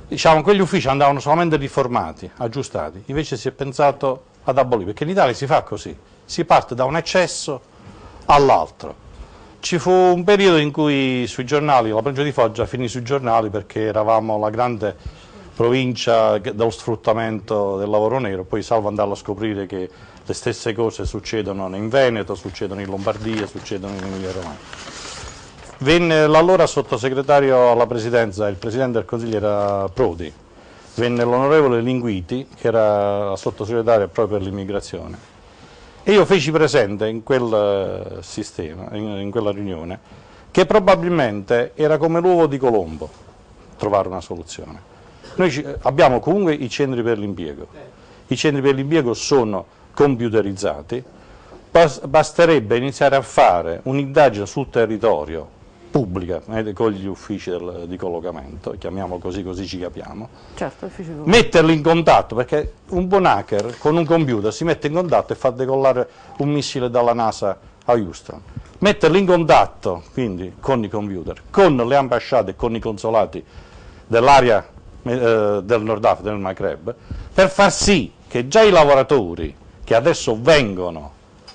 diciamo, quegli uffici andavano solamente riformati, aggiustati, invece si è pensato ad abolire, perché in Italia si fa così, si parte da un eccesso all'altro. Ci fu un periodo in cui sui giornali, la provincia di Foggia finì sui giornali perché eravamo la grande provincia dello sfruttamento del lavoro nero, poi salvo andarlo a scoprire che le stesse cose succedono in Veneto, succedono in Lombardia, succedono in Emilia Romagna. Venne l'allora sottosegretario alla presidenza, il presidente del Consiglio era Prodi, venne l'onorevole Linguiti, che era sottosegretario proprio per l'immigrazione, e io feci presente in quel sistema, in quella riunione, che probabilmente era come l'uovo di Colombo trovare una soluzione. Noi abbiamo comunque i centri per l'impiego, i centri per l'impiego sono computerizzati, basterebbe iniziare a fare un'indagine sul territorio pubblica con gli uffici di collocamento, chiamiamolo così, così ci capiamo, certo, metterli in contatto, perché un buon hacker con un computer si mette in contatto e fa decollare un missile dalla NASA a Houston, metterli in contatto quindi con i computer, con le ambasciate e con i consolati dell'area del Nord Africa, del Maghreb, per far sì che già i lavoratori che adesso vengono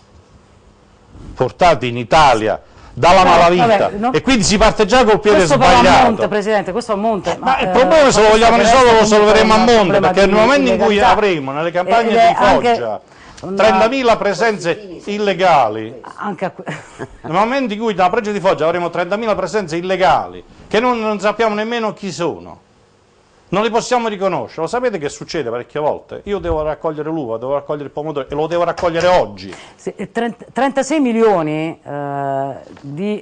portati in Italia dalla malavita, e quindi si parte già col piede sbagliato. Questo a monte, Presidente, questo a monte. Ma il problema, se lo vogliamo risolvere, lo solveremo a monte, perché nel momento in cui avremo nelle campagne di Foggia 30.000 presenze illegali, nel momento in cui nella provincia di Foggia avremo 30.000 presenze illegali, che non sappiamo nemmeno chi sono, non li possiamo riconoscere. Lo sapete che succede parecchie volte? Io devo raccogliere l'uva, devo raccogliere il pomodoro e lo devo raccogliere oggi. 36 milioni di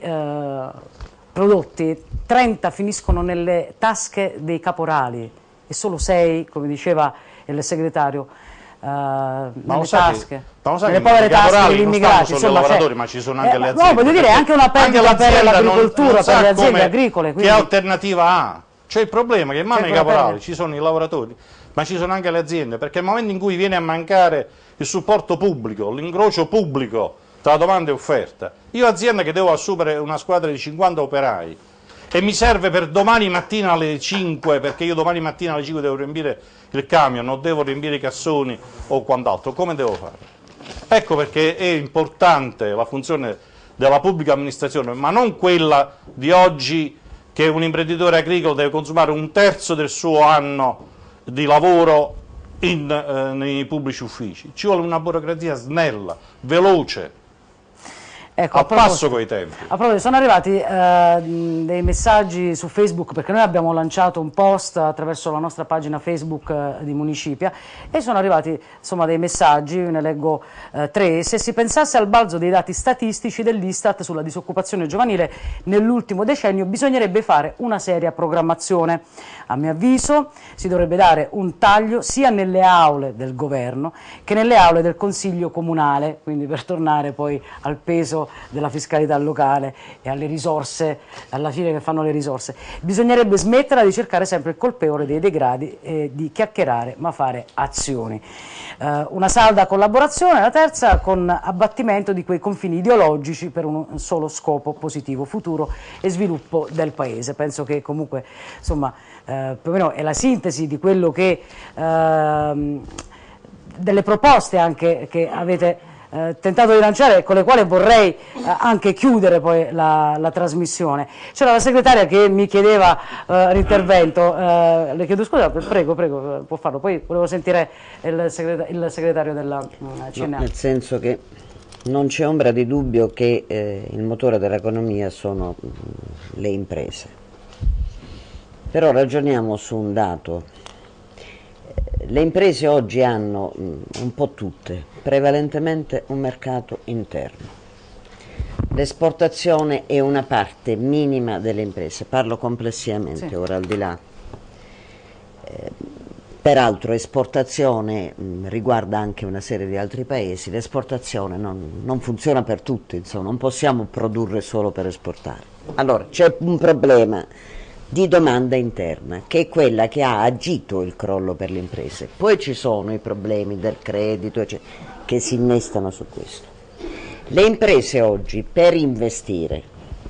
prodotti, 30 finiscono nelle tasche dei caporali e solo 6, come diceva il segretario, nelle tasche, nelle povere tasche degli immigrati. Insomma, lavoratori, ma ci sono anche le aziende. No, voglio dire, anche una perdita per l'agricoltura, per le aziende agricole. Che alternativa ha? Cioè il problema è che in mano ai caporali ci sono i lavoratori, ma ci sono anche le aziende, perché nel momento in cui viene a mancare il supporto pubblico, l'incrocio pubblico tra domanda e offerta, io azienda che devo assumere una squadra di 50 operai e mi serve per domani mattina alle 5, perché io domani mattina alle 5 devo riempire il camion, o devo riempire i cassoni o quant'altro, come devo fare? Ecco perché è importante la funzione della pubblica amministrazione, ma non quella di oggi, che un imprenditore agricolo deve consumare un terzo del suo anno di lavoro nei pubblici uffici. Ci vuole una burocrazia snella, veloce, ecco, a passo coi tempi. A proposito, sono arrivati dei messaggi su Facebook, perché noi abbiamo lanciato un post attraverso la nostra pagina Facebook di Municipia, e sono arrivati insomma dei messaggi, ne leggo 3. Se si pensasse al balzo dei dati statistici dell'Istat sulla disoccupazione giovanile nell'ultimo decennio, bisognerebbe fare una seria programmazione. A mio avviso si dovrebbe dare un taglio sia nelle aule del governo che nelle aule del Consiglio comunale, quindi per tornare poi al peso della fiscalità locale e alle risorse, alla fine che fanno le risorse. Bisognerebbe smettere di cercare sempre il colpevole dei degradi e di chiacchierare, ma fare azioni. Una salda collaborazione, la terza, con abbattimento di quei confini ideologici per un solo scopo positivo, futuro e sviluppo del Paese. Penso che comunque, insomma, più o meno è la sintesi di quello che, delle proposte anche che avete tentato di lanciare, con le quali vorrei anche chiudere poi la trasmissione. C'era la segretaria che mi chiedeva l'intervento, le chiedo scusa, prego, può farlo, poi volevo sentire il segretario della CNA. No, nel senso che non c'è ombra di dubbio che il motore dell'economia sono le imprese, però ragioniamo su un dato. Le imprese oggi hanno un po' tutte, prevalentemente un mercato interno. L'esportazione è una parte minima delle imprese, parlo complessivamente, sì. Ora al di là. Peraltro esportazione riguarda anche una serie di altri paesi, l'esportazione non funziona per tutti, insomma, non possiamo produrre solo per esportare. Allora c'è un problema di domanda interna, che è quella che ha agito il crollo per le imprese. Poi ci sono i problemi del credito, eccetera, che si innestano su questo. Le imprese oggi, per investire,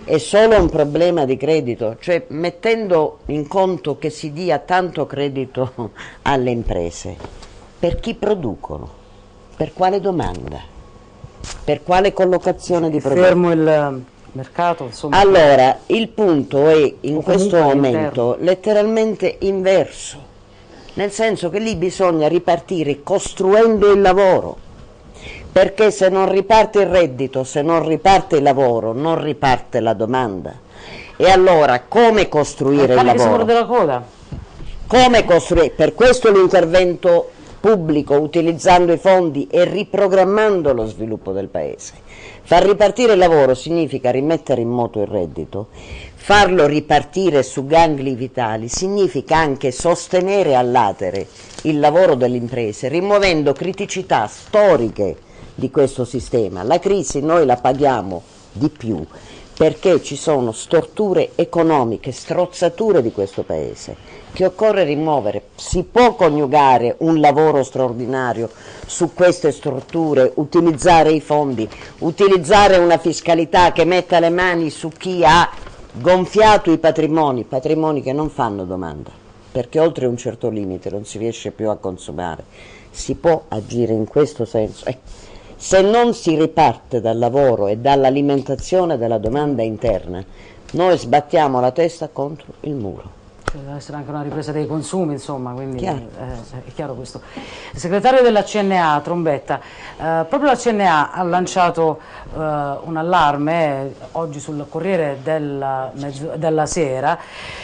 è solo un problema di credito, cioè mettendo in conto che si dia tanto credito alle imprese, per chi producono, per quale domanda, per quale collocazione di prodotti. Fermo il mercato, insomma. Allora, il punto è in questo momento letteralmente inverso, nel senso che lì bisogna ripartire costruendo il lavoro, perché se non riparte il reddito, se non riparte il lavoro, non riparte la domanda. E allora come costruire il lavoro? Della coda. Come costruire? Per questo l'intervento pubblico, utilizzando i fondi e riprogrammando lo sviluppo del Paese. Far ripartire il lavoro significa rimettere in moto il reddito, farlo ripartire su gangli vitali significa anche sostenere all'atere il lavoro delle imprese, rimuovendo criticità storiche di questo sistema. La crisi noi la paghiamo di più perché ci sono storture economiche, strozzature di questo Paese che occorre rimuovere. Si può coniugare un lavoro straordinario su queste strutture, utilizzare i fondi, utilizzare una fiscalità che metta le mani su chi ha gonfiato i patrimoni che non fanno domanda, perché oltre un certo limite non si riesce più a consumare. Si può agire in questo senso. Se non si riparte dal lavoro e dall'alimentazione della domanda interna, noi sbattiamo la testa contro il muro. Deve essere anche una ripresa dei consumi, insomma, quindi è chiaro questo. Il segretario della CNA, Trombetta, proprio la CNA ha lanciato un allarme oggi sul Corriere della Sera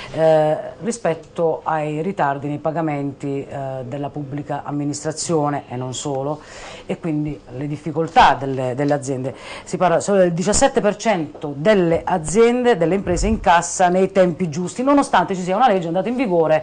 rispetto ai ritardi nei pagamenti della pubblica amministrazione e non solo, e quindi le difficoltà delle aziende. Si parla solo del 17% delle aziende, delle imprese incassa nei tempi giusti, nonostante ci sia una legge andata in vigore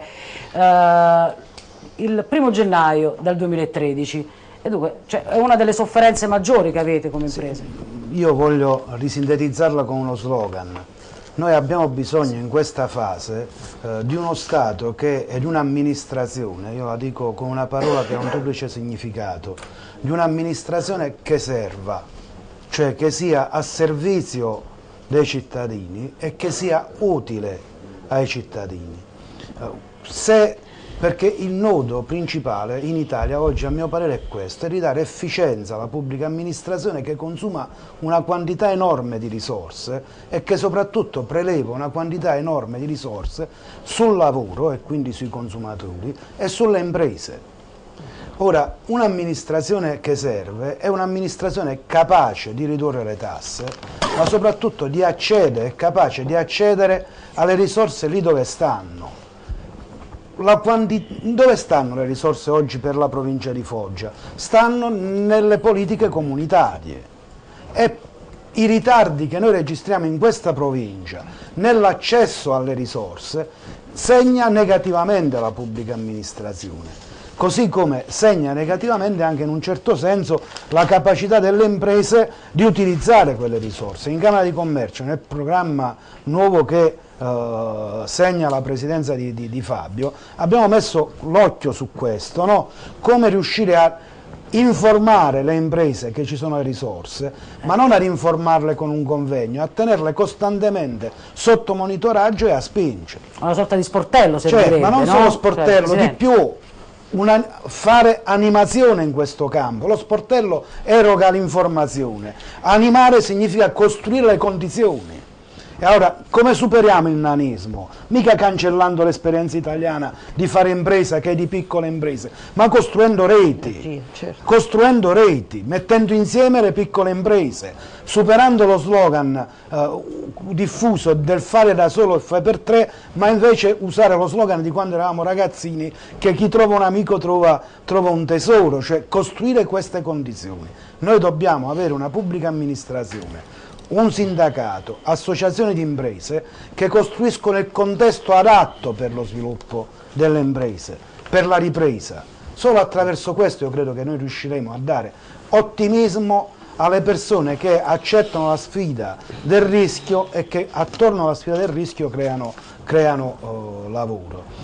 il 1° gennaio del 2013. E dunque è una delle sofferenze maggiori che avete come imprese. Sì, io voglio risintetizzarla con uno slogan. Noi abbiamo bisogno in questa fase di uno Stato e di un'amministrazione, io la dico con una parola che ha un duplice significato, di un'amministrazione che serva, cioè che sia a servizio dei cittadini e che sia utile ai cittadini. Perché il nodo principale in Italia oggi, a mio parere, è questo, è ridare efficienza alla pubblica amministrazione che consuma una quantità enorme di risorse e che soprattutto preleva una quantità enorme di risorse sul lavoro e quindi sui consumatori e sulle imprese. Ora, un'amministrazione che serve è un'amministrazione capace di ridurre le tasse, ma soprattutto è capace di accedere alle risorse lì dove stanno. Dove stanno le risorse oggi per la provincia di Foggia? Stanno nelle politiche comunitarie e i ritardi che noi registriamo in questa provincia nell'accesso alle risorse segna negativamente la pubblica amministrazione, così come segna negativamente anche in un certo senso la capacità delle imprese di utilizzare quelle risorse. In Camera di Commercio, nel programma nuovo che segna la presidenza di Fabio, abbiamo messo l'occhio su questo, no? Come riuscire a informare le imprese che ci sono le risorse, ma non a rinformarle con un convegno, a tenerle costantemente sotto monitoraggio e a spingere. Una sorta di sportello, servirebbe, ma non solo sportello, di più fare animazione in questo campo. Lo sportello eroga l'informazione, animare significa costruire le condizioni. E allora, come superiamo il nanismo? Mica cancellando l'esperienza italiana di fare impresa, che è di piccole imprese, ma costruendo reti, costruendo reti, mettendo insieme le piccole imprese, superando lo slogan diffuso del fare da solo e fai per tre, ma invece usare lo slogan di quando eravamo ragazzini, che chi trova un amico trova un tesoro, cioè costruire queste condizioni. Noi dobbiamo avere una pubblica amministrazione, un sindacato, associazioni di imprese che costruiscono il contesto adatto per lo sviluppo delle imprese, per la ripresa. Solo attraverso questo io credo che noi riusciremo a dare ottimismo alle persone che accettano la sfida del rischio e che attorno alla sfida del rischio creano lavoro.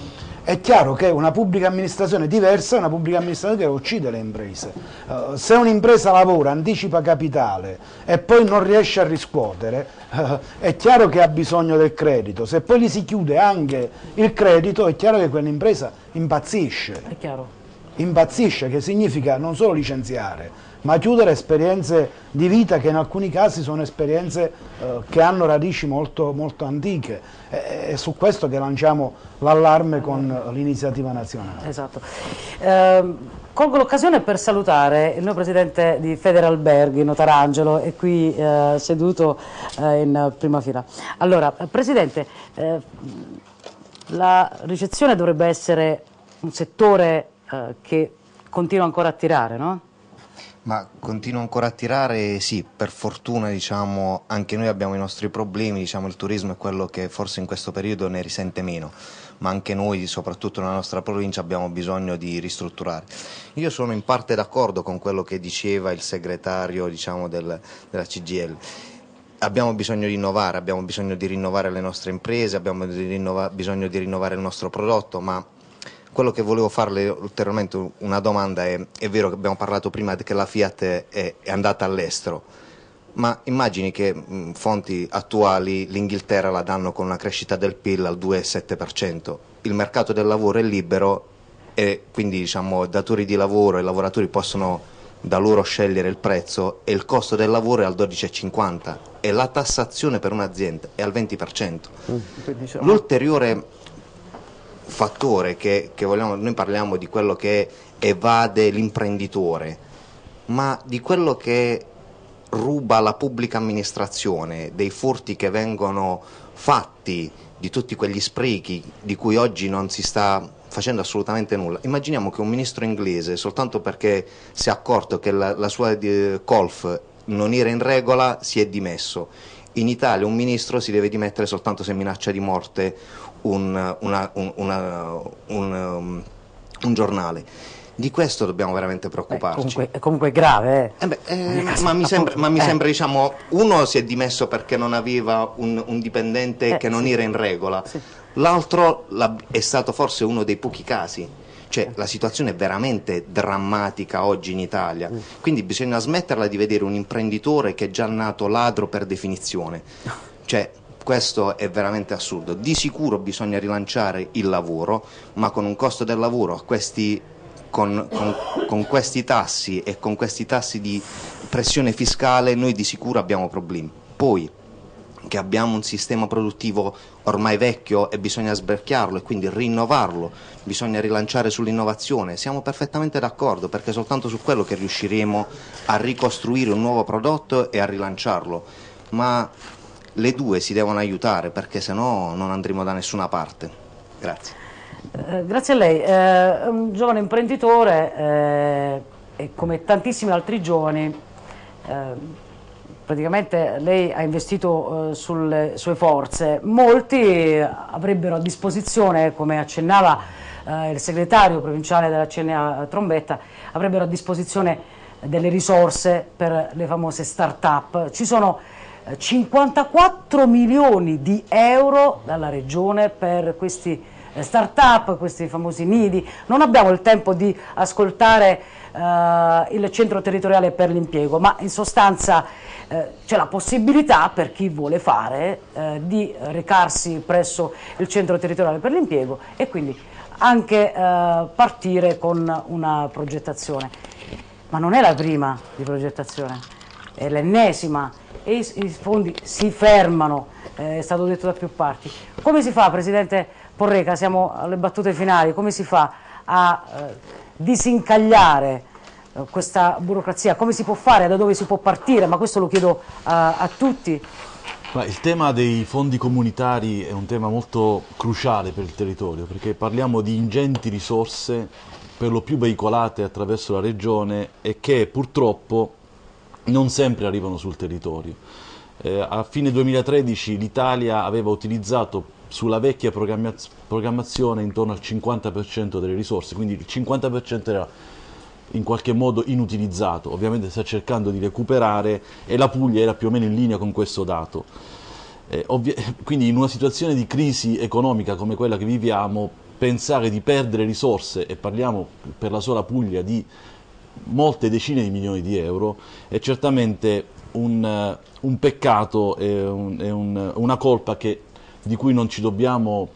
È chiaro che una pubblica amministrazione diversa è una pubblica amministrazione che uccide le imprese. Se un'impresa lavora, anticipa capitale e poi non riesce a riscuotere, è chiaro che ha bisogno del credito. Se poi gli si chiude anche il credito, è chiaro che quell'impresa impazzisce. È chiaro. Impazzisce, che significa non solo licenziare, ma chiudere esperienze di vita che in alcuni casi sono esperienze che hanno radici molto, molto antiche. È su questo che lanciamo l'allarme con l'iniziativa nazionale. Esatto. Colgo l'occasione per salutare il nuovo presidente di Federalberghi, Notarangelo, è qui seduto in prima fila. Allora, Presidente, la ricezione dovrebbe essere un settore che continua ancora a tirare, no? Ma continua ancora a tirare, sì, per fortuna diciamo anche noi abbiamo i nostri problemi, diciamo il turismo è quello che forse in questo periodo ne risente meno, ma anche noi, soprattutto nella nostra provincia, abbiamo bisogno di ristrutturare. Io sono in parte d'accordo con quello che diceva il segretario diciamo, della CGIL. Abbiamo bisogno di innovare, abbiamo bisogno di rinnovare le nostre imprese, abbiamo bisogno di rinnovare il nostro prodotto, ma quello che volevo farle ulteriormente una domanda è vero che abbiamo parlato prima che la Fiat è andata all'estero, ma immagini che fonti attuali l'Inghilterra la danno con una crescita del PIL al 2,7%, il mercato del lavoro è libero e quindi diciamo datori di lavoro e lavoratori possono da loro scegliere il prezzo e il costo del lavoro è al 12,50 e la tassazione per un'azienda è al 20%. L'ulteriore fattore che vogliamo, noi parliamo di quello che evade l'imprenditore, ma di quello che ruba la pubblica amministrazione, dei furti che vengono fatti, di tutti quegli sprechi di cui oggi non si sta facendo assolutamente nulla. Immaginiamo che un ministro inglese, soltanto perché si è accorto che la sua Colf non era in regola, si è dimesso. In Italia un ministro si deve dimettere soltanto se minaccia di morte un giornale. Di questo dobbiamo veramente preoccuparci. È comunque grave. Ma mi sembra, diciamo, uno si è dimesso perché non aveva un dipendente che non era in regola, l'altro è stato forse uno dei pochi casi. Cioè la situazione è veramente drammatica oggi in Italia, quindi bisogna smetterla di vedere un imprenditore che è già nato ladro per definizione. Cioè, questo è veramente assurdo. Di sicuro bisogna rilanciare il lavoro, ma con un costo del lavoro a con questi tassi e con questi tassi di pressione fiscale noi di sicuro abbiamo problemi. Poi che abbiamo un sistema produttivo ormai vecchio e bisogna sberchiarlo e quindi rinnovarlo, bisogna rilanciare sull'innovazione, siamo perfettamente d'accordo perché è soltanto su quello che riusciremo a ricostruire un nuovo prodotto e a rilanciarlo, ma le due si devono aiutare perché sennò non andremo da nessuna parte. Grazie. Grazie a lei. Un giovane imprenditore e come tantissimi altri giovani praticamente lei ha investito sulle sue forze. Molti avrebbero a disposizione, come accennava il segretario provinciale della CNA Trombetta, avrebbero a disposizione delle risorse per le famose start-up. Ci sono 54 milioni di euro dalla regione per questi start-up, questi famosi nidi. Non abbiamo il tempo di ascoltare il centro territoriale per l'impiego, ma in sostanza c'è la possibilità per chi vuole fare di recarsi presso il centro territoriale per l'impiego e quindi anche partire con una progettazione. Ma non è la prima di progettazione, è l'ennesima e i fondi si fermano, è stato detto da più parti. Come si fa, Presidente Porreca, siamo alle battute finali, come si fa a disincagliare questa burocrazia? Come si può fare? Da dove si può partire? Ma questo lo chiedo a tutti. Il tema dei fondi comunitari è un tema molto cruciale per il territorio, perché parliamo di ingenti risorse, per lo più veicolate attraverso la regione e che purtroppo non sempre arrivano sul territorio. A fine 2013 l'Italia aveva utilizzato sulla vecchia programmazione intorno al 50% delle risorse, quindi il 50% era in qualche modo inutilizzato, ovviamente sta cercando di recuperare e la Puglia era più o meno in linea con questo dato. Quindi in una situazione di crisi economica come quella che viviamo pensare di perdere risorse, e parliamo per la sola Puglia di molte decine di milioni di euro, è certamente un peccato e una colpa di cui non ci dobbiamo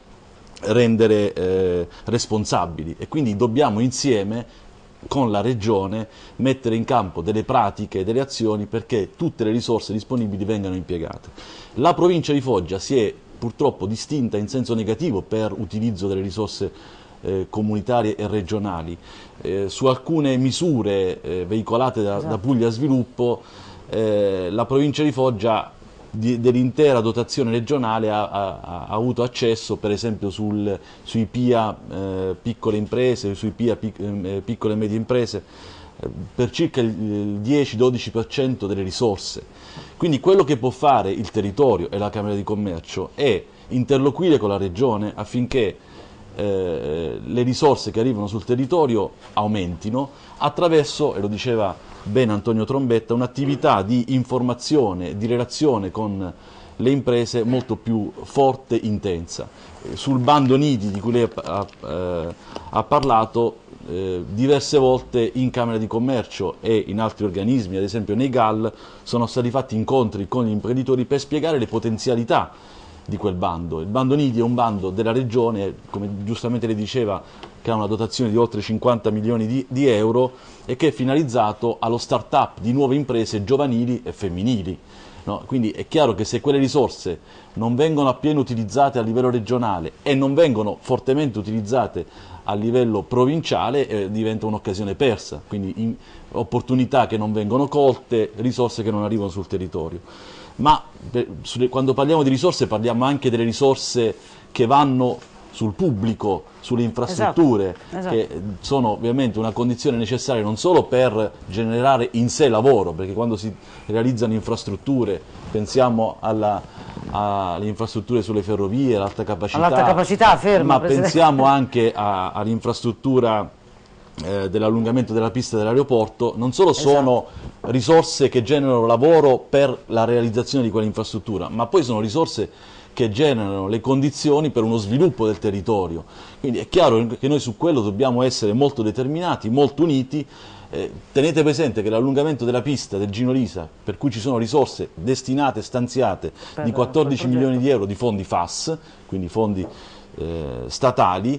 rendere responsabili, e quindi dobbiamo insieme con la Regione mettere in campo delle pratiche, delle azioni perché tutte le risorse disponibili vengano impiegate. La provincia di Foggia si è purtroppo distinta in senso negativo per utilizzo delle risorse comunitarie e regionali. Su alcune misure veicolate da Puglia Sviluppo, la provincia di Foggia dell'intera dotazione regionale ha avuto accesso, per esempio sui PIA piccole imprese, sui PIA piccole e medie imprese, per circa il 10-12% delle risorse. Quindi quello che può fare il territorio e la Camera di Commercio è interloquire con la Regione affinché le risorse che arrivano sul territorio aumentino attraverso, e lo diceva bene Antonio Trombetta, un'attività di informazione, di relazione con le imprese molto più forte e intensa. Sul bando nidi di cui lei ha parlato, diverse volte in Camera di Commercio e in altri organismi, ad esempio nei GAL, sono stati fatti incontri con gli imprenditori per spiegare le potenzialità di quel bando. Il bando nidi è un bando della Regione, come giustamente le diceva, che ha una dotazione di oltre 50 milioni di euro e che è finalizzato allo start-up di nuove imprese giovanili e femminili. No? Quindi è chiaro che se quelle risorse non vengono appieno utilizzate a livello regionale e non vengono fortemente utilizzate a livello provinciale, diventa un'occasione persa, quindi opportunità che non vengono colte, risorse che non arrivano sul territorio. Ma quando parliamo di risorse parliamo anche delle risorse che vanno sul pubblico, sulle infrastrutture, esatto. Che sono ovviamente una condizione necessaria non solo per generare in sé lavoro, perché quando si realizzano infrastrutture, pensiamo alle infrastrutture sulle ferrovie, l'alta capacità, ferma, ma pensiamo anche all'infrastruttura dell'allungamento della pista dell'aeroporto, non solo sono risorse che generano lavoro per la realizzazione di quell'infrastruttura, ma poi sono risorse che generano le condizioni per uno sviluppo del territorio. Quindi è chiaro che noi su quello dobbiamo essere molto determinati, molto uniti. Tenete presente che l'allungamento della pista del Gino Lisa, per cui ci sono risorse destinate, stanziate di 14 milioni di euro di fondi FAS, quindi fondi statali,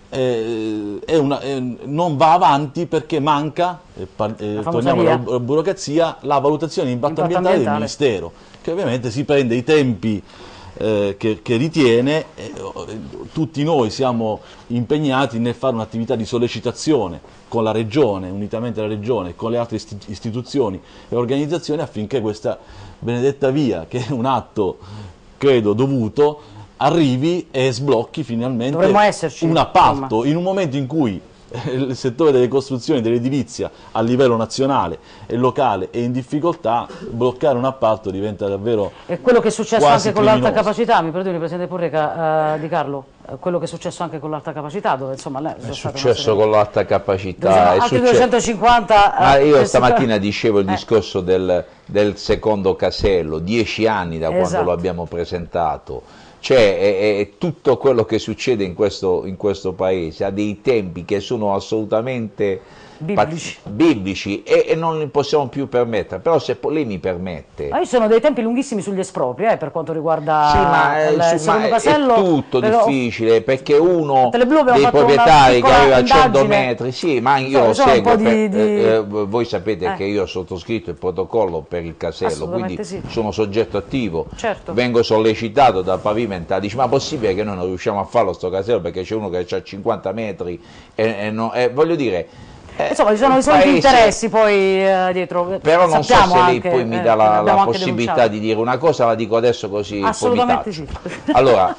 non va avanti perché manca, torniamo alla burocrazia, la valutazione di impatto ambientale del Ministero, che ovviamente si prende i tempi che ritiene. Tutti noi siamo impegnati nel fare un'attività di sollecitazione con la Regione, unitamente alla Regione e con le altre istituzioni e organizzazioni, affinché questa benedetta via, che è un atto credo dovuto, arrivi e sblocchi finalmente un appalto in un momento in cui il settore delle costruzioni, dell'edilizia a livello nazionale e locale è in difficoltà. Bloccare un appalto diventa davvero e quello che è successo anche con criminoso. l'alta capacità, mi perdoni Presidente Purreca, Di Carlo, quello che è successo anche con l'alta capacità, dove insomma è successo con l'alta capacità, anche 250 ma io stamattina dicevo il discorso del secondo casello, 10 anni da quando lo abbiamo presentato. Cioè è tutto quello che succede in questo paese ha dei tempi che sono assolutamente biblici e non li possiamo più permettere. Però se lei mi permette, ma ci sono dei tempi lunghissimi sugli espropri per quanto riguarda il secondo casello. È tutto difficile, perché uno dei proprietari che aveva 100 metri, sì, ma io lo seguo, voi sapete che io ho sottoscritto il protocollo per il casello, quindi sono soggetto attivo, vengo sollecitato da pavimentare, dice ma possibile che noi non riusciamo a farlo sto casello perché c'è uno che ha 50 metri e voglio dire, insomma ci sono gli interessi poi dietro, però non so se lei poi mi dà la possibilità di dire una cosa, la dico adesso così assolutamente sì. Allora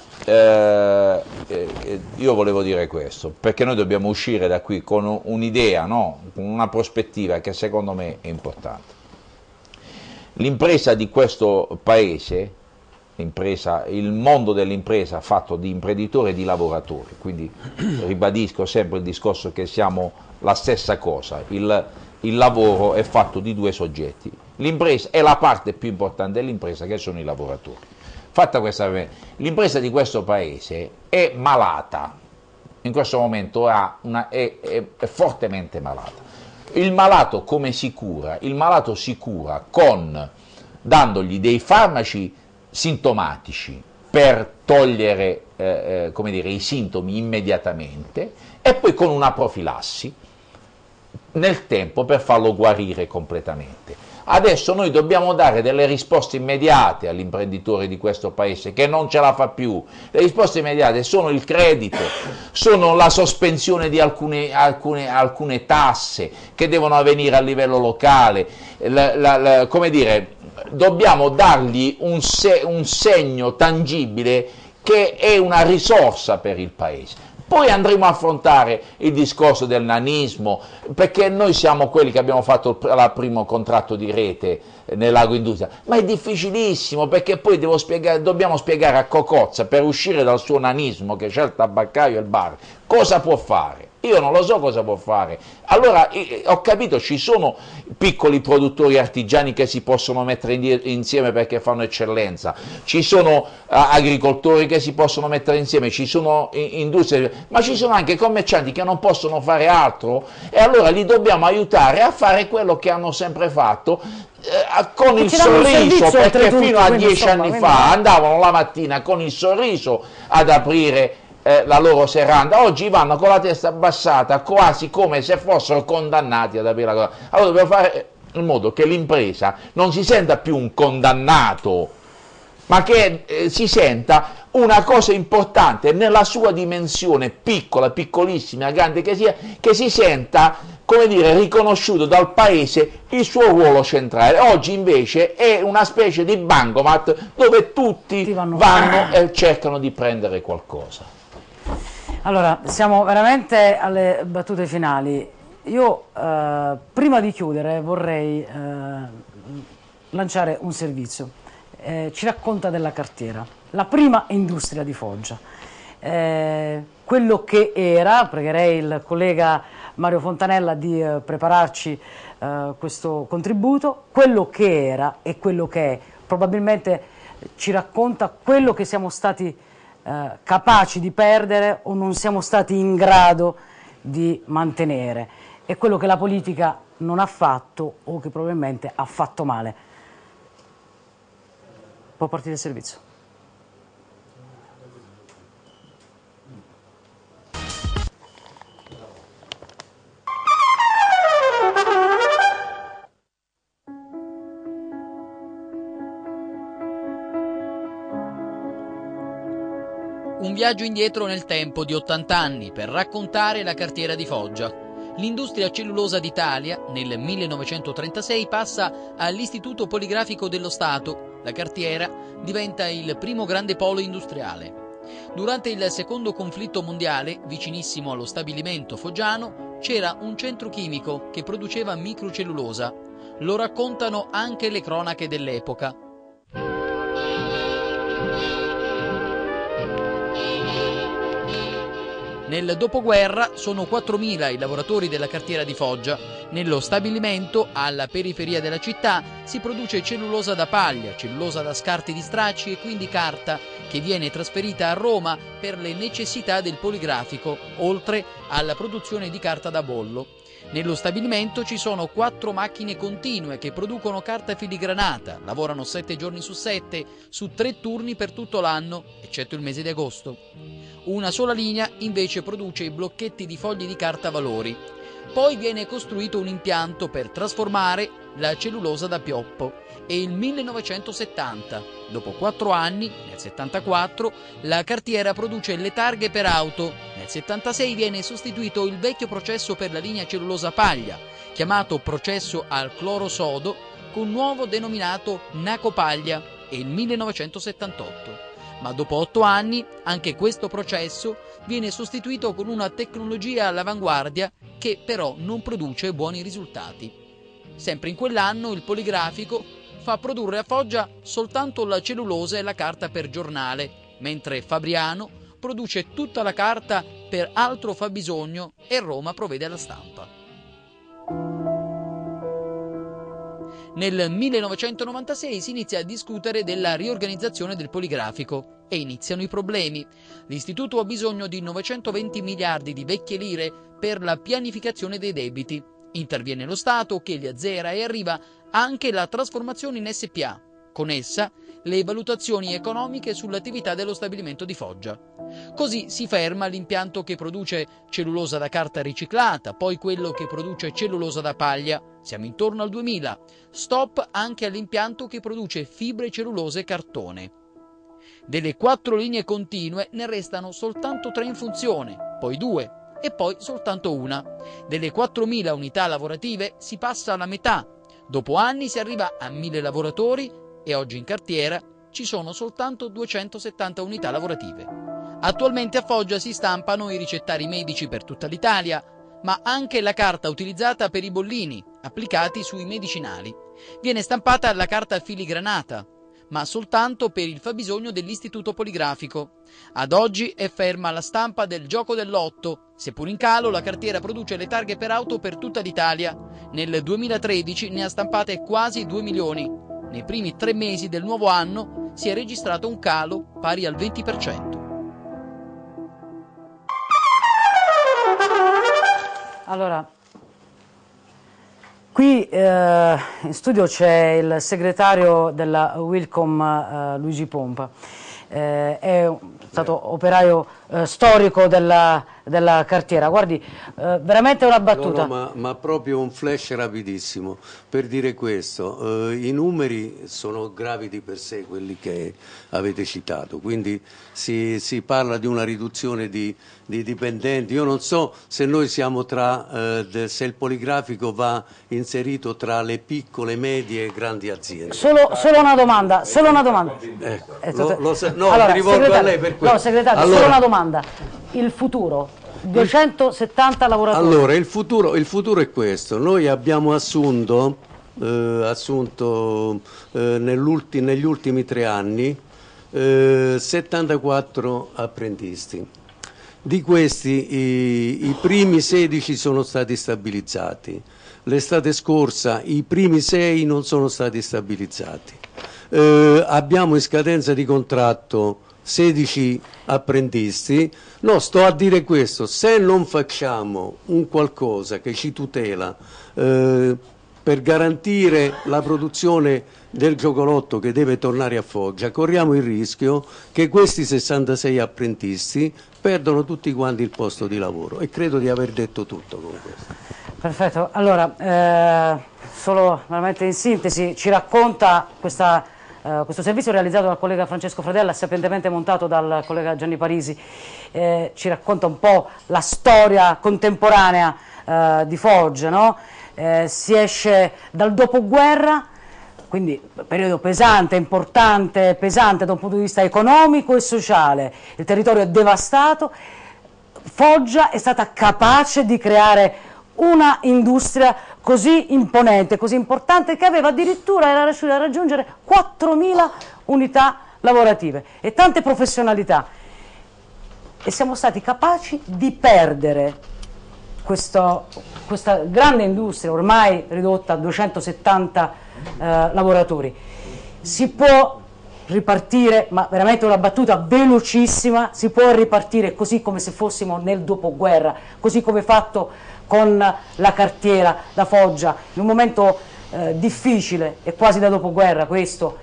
io volevo dire questo, perché noi dobbiamo uscire da qui con un'idea, no? Con una prospettiva che secondo me è importante. L'impresa di questo paese, il mondo dell'impresa fatto di imprenditori e di lavoratori, quindi ribadisco sempre il discorso che siamo la stessa cosa, il lavoro è fatto di due soggetti, l'impresa è la parte più importante dell'impresa che sono i lavoratori. Fatta questa, l'impresa di questo paese è malata, in questo momento è fortemente malata. Il malato come si cura? Il malato si cura dandogli dei farmaci sintomatici per togliere come dire, i sintomi immediatamente, e poi con una profilassi nel tempo per farlo guarire completamente. Adesso noi dobbiamo dare delle risposte immediate all'imprenditore di questo paese che non ce la fa più. Le risposte immediate sono il credito, sono la sospensione di alcune tasse che devono avvenire a livello locale, come dire, dobbiamo dargli un segno tangibile che è una risorsa per il paese. Poi andremo a affrontare il discorso del nanismo, perché noi siamo quelli che abbiamo fatto il primo contratto di rete nell'agroindustria, ma è difficilissimo, perché poi dobbiamo spiegare a Cocozza, per uscire dal suo nanismo che c'è il tabaccaio e il bar, cosa può fare. Io non lo so cosa può fare. Allora, ho capito, ci sono piccoli produttori artigiani che si possono mettere insieme perché fanno eccellenza, ci sono agricoltori che si possono mettere insieme, ci sono industrie, ma ci sono anche commercianti che non possono fare altro, e allora li dobbiamo aiutare a fare quello che hanno sempre fatto, con il sorriso, perché fino a 10 anni fa andavano la mattina con il sorriso ad aprire la loro serranda. Oggi vanno con la testa abbassata, quasi come se fossero condannati ad aprire la cosa. Allora dobbiamo fare in modo che l'impresa non si senta più un condannato, ma che si senta una cosa importante nella sua dimensione piccola, piccolissima, grande che sia, che si senta, come dire, riconosciuto dal paese il suo ruolo centrale. Oggi invece è una specie di bancomat dove tutti vanno e cercano di prendere qualcosa. Allora, siamo veramente alle battute finali. Io prima di chiudere vorrei lanciare un servizio. Ci racconta della cartiera, la prima industria di Foggia. Quello che era, pregherei il collega Mario Fontanella di prepararci questo contributo, quello che era e quello che è. Probabilmente ci racconta quello che siamo stati capaci di perdere o non siamo stati in grado di mantenere, è quello che la politica non ha fatto o che probabilmente ha fatto male. Può partire il servizio. Un viaggio indietro nel tempo di 80 anni per raccontare la cartiera di Foggia. L'industria cellulosa d'Italia nel 1936 passa all'Istituto Poligrafico dello Stato. La cartiera diventa il primo grande polo industriale. Durante il secondo conflitto mondiale, vicinissimo allo stabilimento foggiano, c'era un centro chimico che produceva microcellulosa. Lo raccontano anche le cronache dell'epoca. Nel dopoguerra sono 4.000 i lavoratori della cartiera di Foggia. Nello stabilimento, alla periferia della città, si produce cellulosa da paglia, cellulosa da scarti di stracci e quindi carta, che viene trasferita a Roma per le necessità del poligrafico, oltre alla produzione di carta da bollo. Nello stabilimento ci sono 4 macchine continue che producono carta filigranata, lavorano 7 giorni su 7, su 3 turni per tutto l'anno, eccetto il mese di agosto. Una sola linea invece produce i blocchetti di fogli di carta valori. Poi viene costruito un impianto per trasformare la cellulosa da pioppo. È il 1970. Dopo 4 anni, nel 74, la cartiera produce le targhe per auto. Nel 76 viene sostituito il vecchio processo per la linea cellulosa paglia, chiamato processo al clorosodo, con nuovo denominato Nacopaglia, è il 1978. Ma dopo 8 anni anche questo processo viene sostituito con una tecnologia all'avanguardia che però non produce buoni risultati. Sempre in quell'anno il poligrafico fa produrre a Foggia soltanto la cellulosa e la carta per giornale, mentre Fabriano produce tutta la carta per altro fabbisogno e Roma provvede alla stampa. Nel 1996 si inizia a discutere della riorganizzazione del poligrafico. e iniziano i problemi. L'istituto ha bisogno di 920 miliardi di vecchie lire per la pianificazione dei debiti. Interviene lo Stato che li azzera e arriva anche la trasformazione in SPA. Con essa le valutazioni economiche sull'attività dello stabilimento di Foggia. Così si ferma l'impianto che produce cellulosa da carta riciclata, poi quello che produce cellulosa da paglia. Siamo intorno al 2000. Stop anche all'impianto che produce fibre cellulose e cartone. Delle 4 linee continue ne restano soltanto 3 in funzione, poi 2 e poi soltanto una. Delle 4.000 unità lavorative si passa alla metà. Dopo anni si arriva a 1.000 lavoratori e oggi in cartiera ci sono soltanto 270 unità lavorative. Attualmente a Foggia si stampano i ricettari medici per tutta l'Italia, ma anche la carta utilizzata per i bollini, applicati sui medicinali. Viene stampata la carta filigranata, ma soltanto per il fabbisogno dell'Istituto Poligrafico. Ad oggi è ferma la stampa del gioco dell'otto, seppur in calo la cartiera produce le targhe per auto per tutta l'Italia. Nel 2013 ne ha stampate quasi 2 milioni. Nei primi 3 mesi del nuovo anno si è registrato un calo pari al 20%. Allora, qui in studio c'è il segretario della Wilcom, Luigi Pompa. È stato operaio storico della cartiera. Guardi, veramente una battuta. No, ma proprio un flash rapidissimo per dire questo. I numeri sono gravi di per sé, quelli che avete citato, quindi si parla di una riduzione di dipendenti. Io non so se noi siamo se il poligrafico va inserito tra le piccole, medie e grandi aziende. Solo una domanda, Ecco, no, allora, mi rivolgo a lei per questo. No, segretario, allora, solo una domanda. Il futuro, 270 lavoratori. Allora, il futuro è questo. Noi abbiamo assunto negli ultimi 3 anni 74 apprendisti. Di questi i primi 16 sono stati stabilizzati. L'estate scorsa i primi 6 non sono stati stabilizzati. Abbiamo in scadenza di contratto 16 apprendisti. No, sto a dire questo: se non facciamo un qualcosa che ci tutela per garantire la produzione del giocolotto che deve tornare a Foggia, corriamo il rischio che questi 66 apprendisti perdono tutti quanti il posto di lavoro, e credo di aver detto tutto con questo. Perfetto, allora solo veramente in sintesi ci racconta questo servizio realizzato dal collega Francesco Fradella, sapientemente montato dal collega Gianni Parisi, ci racconta un po' la storia contemporanea di Foggia, no? Si esce dal dopoguerra, quindi periodo pesante, importante, pesante da un punto di vista economico e sociale, il territorio è devastato. Foggia è stata capace di creare una industria così imponente, così importante, che aveva addirittura, era riuscita a raggiungere 4.000 unità lavorative e tante professionalità, e siamo stati capaci di perdere questa grande industria ormai ridotta a 270 lavoratori. Si può ripartire, ma veramente una battuta velocissima, si può ripartire così come se fossimo nel dopoguerra, così come fatto con la cartiera da Foggia, in un momento difficile e quasi da dopoguerra questo,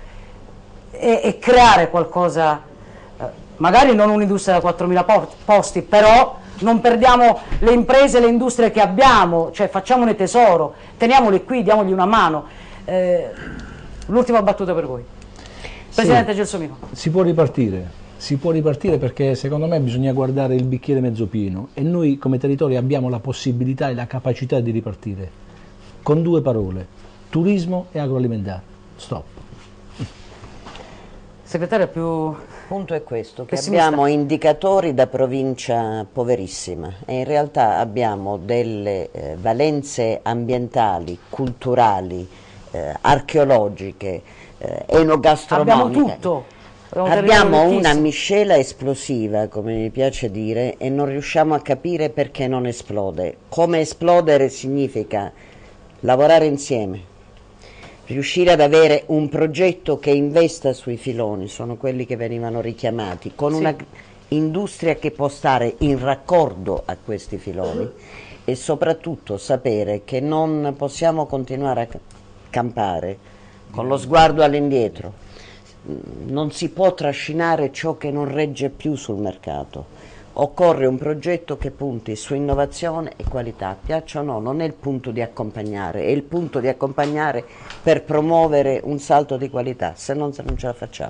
e creare qualcosa, magari non un'industria da 4.000 posti, però non perdiamo le imprese, le industrie che abbiamo, cioè facciamone tesoro, teniamole qui, diamogli una mano. L'ultima battuta per voi. Presidente sì, Gelsomino. Si può ripartire perché secondo me bisogna guardare il bicchiere mezzo pieno, e noi come territorio abbiamo la possibilità e la capacità di ripartire con 2 parole: turismo e agroalimentare. Stop. Segretario, più il punto è questo, che pessimista. abbiamo indicatori da provincia poverissima e in realtà abbiamo delle valenze ambientali, culturali, archeologiche, enogastronomiche. Abbiamo tutto. Abbiamo una miscela esplosiva, come mi piace dire, e non riusciamo a capire perché non esplode. Come esplodere significa lavorare insieme, riuscire ad avere un progetto che investa sui filoni, sono quelli che venivano richiamati, con una industria che può stare in raccordo a questi filoni e soprattutto sapere che non possiamo continuare a campare con lo sguardo all'indietro. Non si può trascinare ciò che non regge più sul mercato. Occorre un progetto che punti su innovazione e qualità, piaccia o no, non è il punto di accompagnare, è il punto di accompagnare per promuovere un salto di qualità, se non ce la facciamo.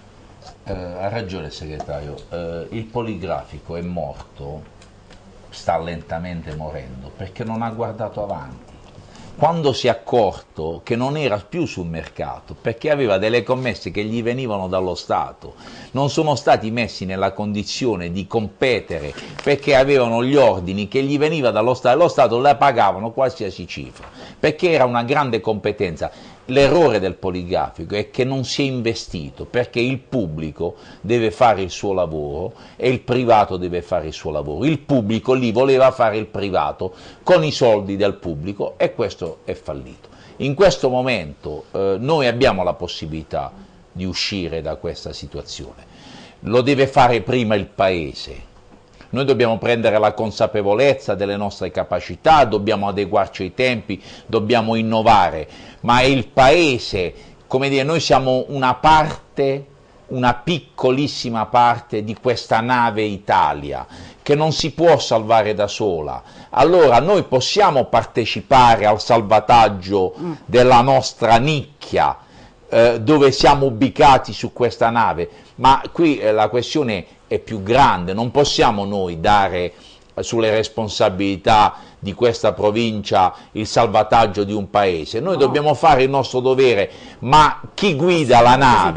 Ha ragione il segretario, il poligrafico è morto, sta lentamente morendo, perché non ha guardato avanti. Quando si è accorto che non era più sul mercato, perché aveva delle commesse che gli venivano dallo Stato, non sono stati messi nella condizione di competere perché avevano gli ordini che gli veniva dallo Stato e lo Stato le pagavano qualsiasi cifra, perché era una grande competenza. L'errore del poligrafico è che non si è investito, perché il pubblico deve fare il suo lavoro e il privato deve fare il suo lavoro. Il pubblico lì voleva fare il privato con i soldi del pubblico e questo è fallito. In questo momento noi abbiamo la possibilità di uscire da questa situazione. Lo deve fare prima il Paese. Noi dobbiamo prendere la consapevolezza delle nostre capacità, dobbiamo adeguarci ai tempi, dobbiamo innovare, ma è il Paese, come dire, noi siamo una parte, una piccolissima parte di questa nave Italia, che non si può salvare da sola. Allora noi possiamo partecipare al salvataggio della nostra nicchia, dove siamo ubicati su questa nave, ma qui la questione è più grande, non possiamo noi dare sulle responsabilità di questa provincia il salvataggio di un paese, noi dobbiamo fare il nostro dovere, ma chi guida la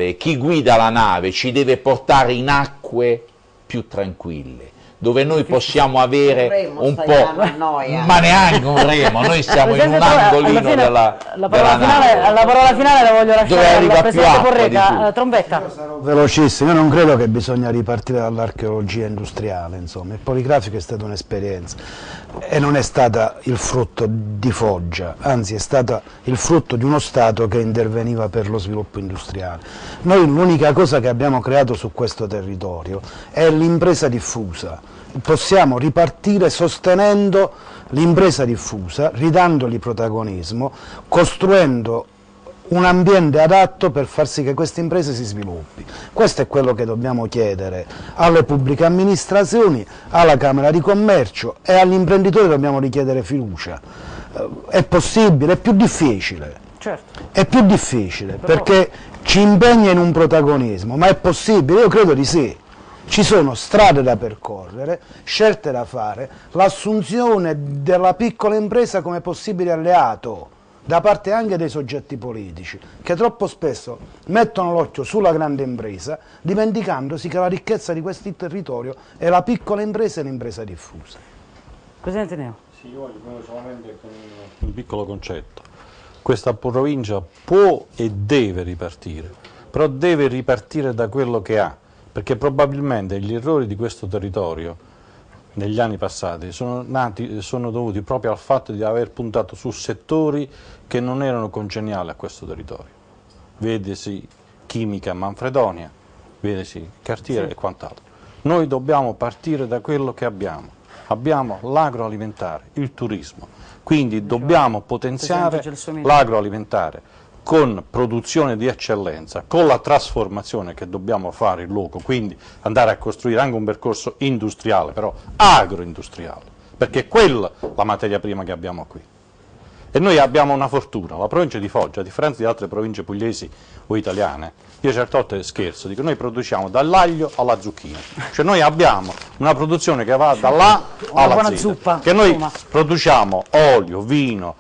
nave ci deve portare in acque più tranquille, dove noi possiamo avere un po', ma neanche un remo, noi siamo in un angolino della nave. La parola finale la voglio lasciare al Presidente Porreca. Trombetta. Velocissimo, io non credo che bisogna ripartire dall'archeologia industriale, insomma, il poligrafico è stata un'esperienza e non è stata il frutto di Foggia, anzi è stata il frutto di uno Stato che interveniva per lo sviluppo industriale. Noi l'unica cosa che abbiamo creato su questo territorio è l'impresa diffusa. Possiamo ripartire sostenendo l'impresa diffusa, ridandogli protagonismo, costruendo un ambiente adatto per far sì che questa impresa si sviluppi. Questo è quello che dobbiamo chiedere alle pubbliche amministrazioni, alla Camera di Commercio e agli imprenditori dobbiamo richiedere fiducia. È possibile, è più difficile. Certo. È più difficile perché ci impegna in un protagonismo, ma è possibile? Io credo di sì. Ci sono strade da percorrere, scelte da fare, l'assunzione della piccola impresa come possibile alleato da parte anche dei soggetti politici, che troppo spesso mettono l'occhio sulla grande impresa, dimenticandosi che la ricchezza di questo territorio è la piccola impresa e l'impresa diffusa. Presidente Neo. Sì, io voglio solamente con un piccolo concetto. Questa provincia può e deve ripartire, però deve ripartire da quello che ha, perché probabilmente gli errori di questo territorio negli anni passati sono dovuti proprio al fatto di aver puntato su settori che non erano congeniali a questo territorio. Vedesi chimica Manfredonia, vedesi cartiere e quant'altro. Noi dobbiamo partire da quello che abbiamo. Abbiamo l'agroalimentare, il turismo, quindi dobbiamo potenziare l'agroalimentare con produzione di eccellenza, con la trasformazione che dobbiamo fare in loco, quindi andare a costruire anche un percorso industriale, però agroindustriale, perché è quella la materia prima che abbiamo qui. E noi abbiamo una fortuna, la provincia di Foggia, a differenza di altre province pugliesi o italiane, io certe volte scherzo, dico noi produciamo dall'aglio alla zucchina, cioè noi abbiamo una produzione che va da là alla zuppa, che noi produciamo olio, vino,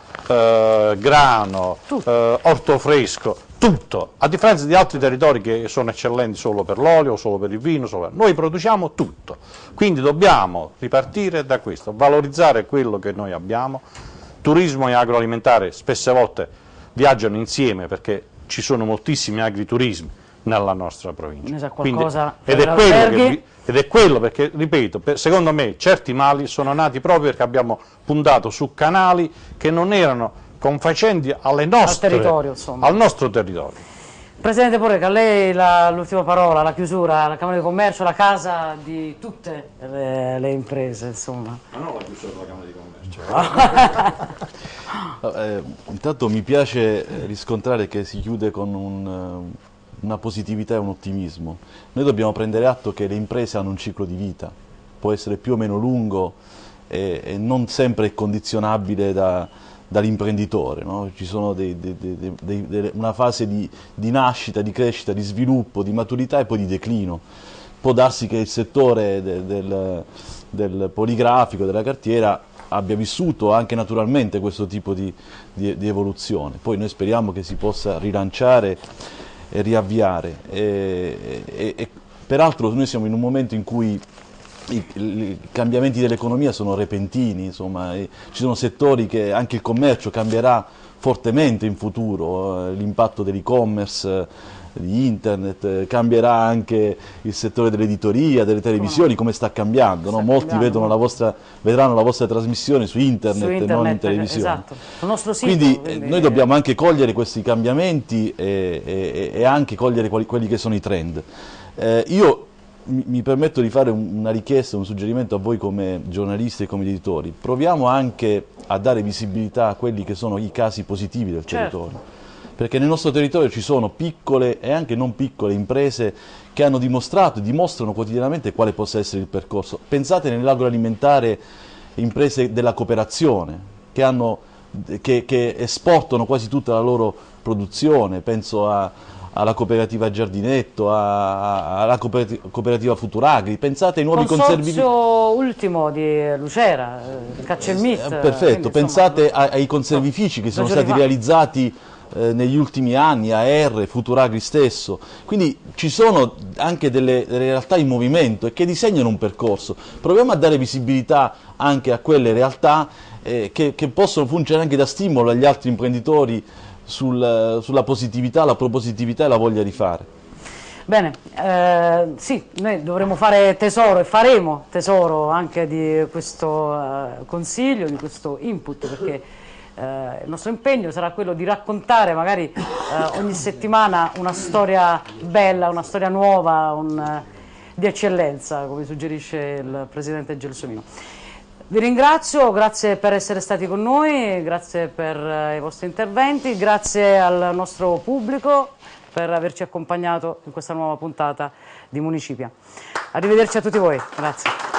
grano, orto fresco, tutto, a differenza di altri territori che sono eccellenti solo per l'olio, solo per il vino, noi produciamo tutto, quindi dobbiamo ripartire da questo, valorizzare quello che noi abbiamo. Turismo e agroalimentare spesse volte viaggiano insieme perché ci sono moltissimi agriturismi nella nostra provincia. Ed è quello perché, ripeto, secondo me certi mali sono nati proprio perché abbiamo puntato su canali che non erano confacenti alle nostre, al nostro territorio. Presidente Porreca, a lei l'ultima parola, la chiusura, la Camera di Commercio, la casa di tutte le imprese, insomma. Ma non la chiusura della Camera di Commercio. Intanto mi piace riscontrare che si chiude con una positività e un ottimismo. Noi dobbiamo prendere atto che le imprese hanno un ciclo di vita, può essere più o meno lungo e non sempre condizionabile dall'imprenditore, no? Ci sono una fase di nascita, di crescita, di sviluppo, di maturità e poi di declino. Può darsi che il settore del poligrafico, della cartiera, abbia vissuto anche naturalmente questo tipo di evoluzione. Poi noi speriamo che si possa rilanciare e riavviare. Peraltro noi siamo in un momento in cui i cambiamenti dell'economia sono repentini, insomma, ci sono settori che anche il commercio cambierà fortemente in futuro, l'impatto dell'e-commerce, di internet, cambierà anche il settore dell'editoria, delle televisioni, come sta cambiando, no? Molti vedranno la vostra trasmissione su internet, non in televisione. Esatto. Sul nostro sito, quindi noi dobbiamo anche cogliere questi cambiamenti e anche cogliere quelli che sono i trend. Io mi permetto di fare una richiesta, un suggerimento a voi come giornalisti e come editori. Proviamo anche a dare visibilità a quelli che sono i casi positivi del territorio, perché nel nostro territorio ci sono piccole e anche non piccole imprese che hanno dimostrato e dimostrano quotidianamente quale possa essere il percorso. Pensate nell'agroalimentare, imprese della cooperazione che esportano quasi tutta la loro produzione, penso alla cooperativa Giardinetto, alla cooperativa Futuragri. Pensate ai nuovi conservifici. Il consorzio ultimo di Lucera, Caccelmit. Perfetto, pensate ai conservifici che sono stati realizzati negli ultimi anni, AR, Futuragri stesso. Quindi ci sono anche delle realtà in movimento e che disegnano un percorso. Proviamo a dare visibilità anche a quelle realtà che possono fungere anche da stimolo agli altri imprenditori sulla positività, la propositività e la voglia di fare. Bene, sì, noi dovremo fare tesoro e faremo tesoro anche di questo consiglio, di questo input, perché il nostro impegno sarà quello di raccontare magari ogni settimana una storia bella, una storia nuova, di eccellenza, come suggerisce il Presidente Gelsomino. Vi ringrazio, grazie per essere stati con noi, grazie per i vostri interventi, grazie al nostro pubblico per averci accompagnato in questa nuova puntata di Municipia. Arrivederci a tutti voi, grazie.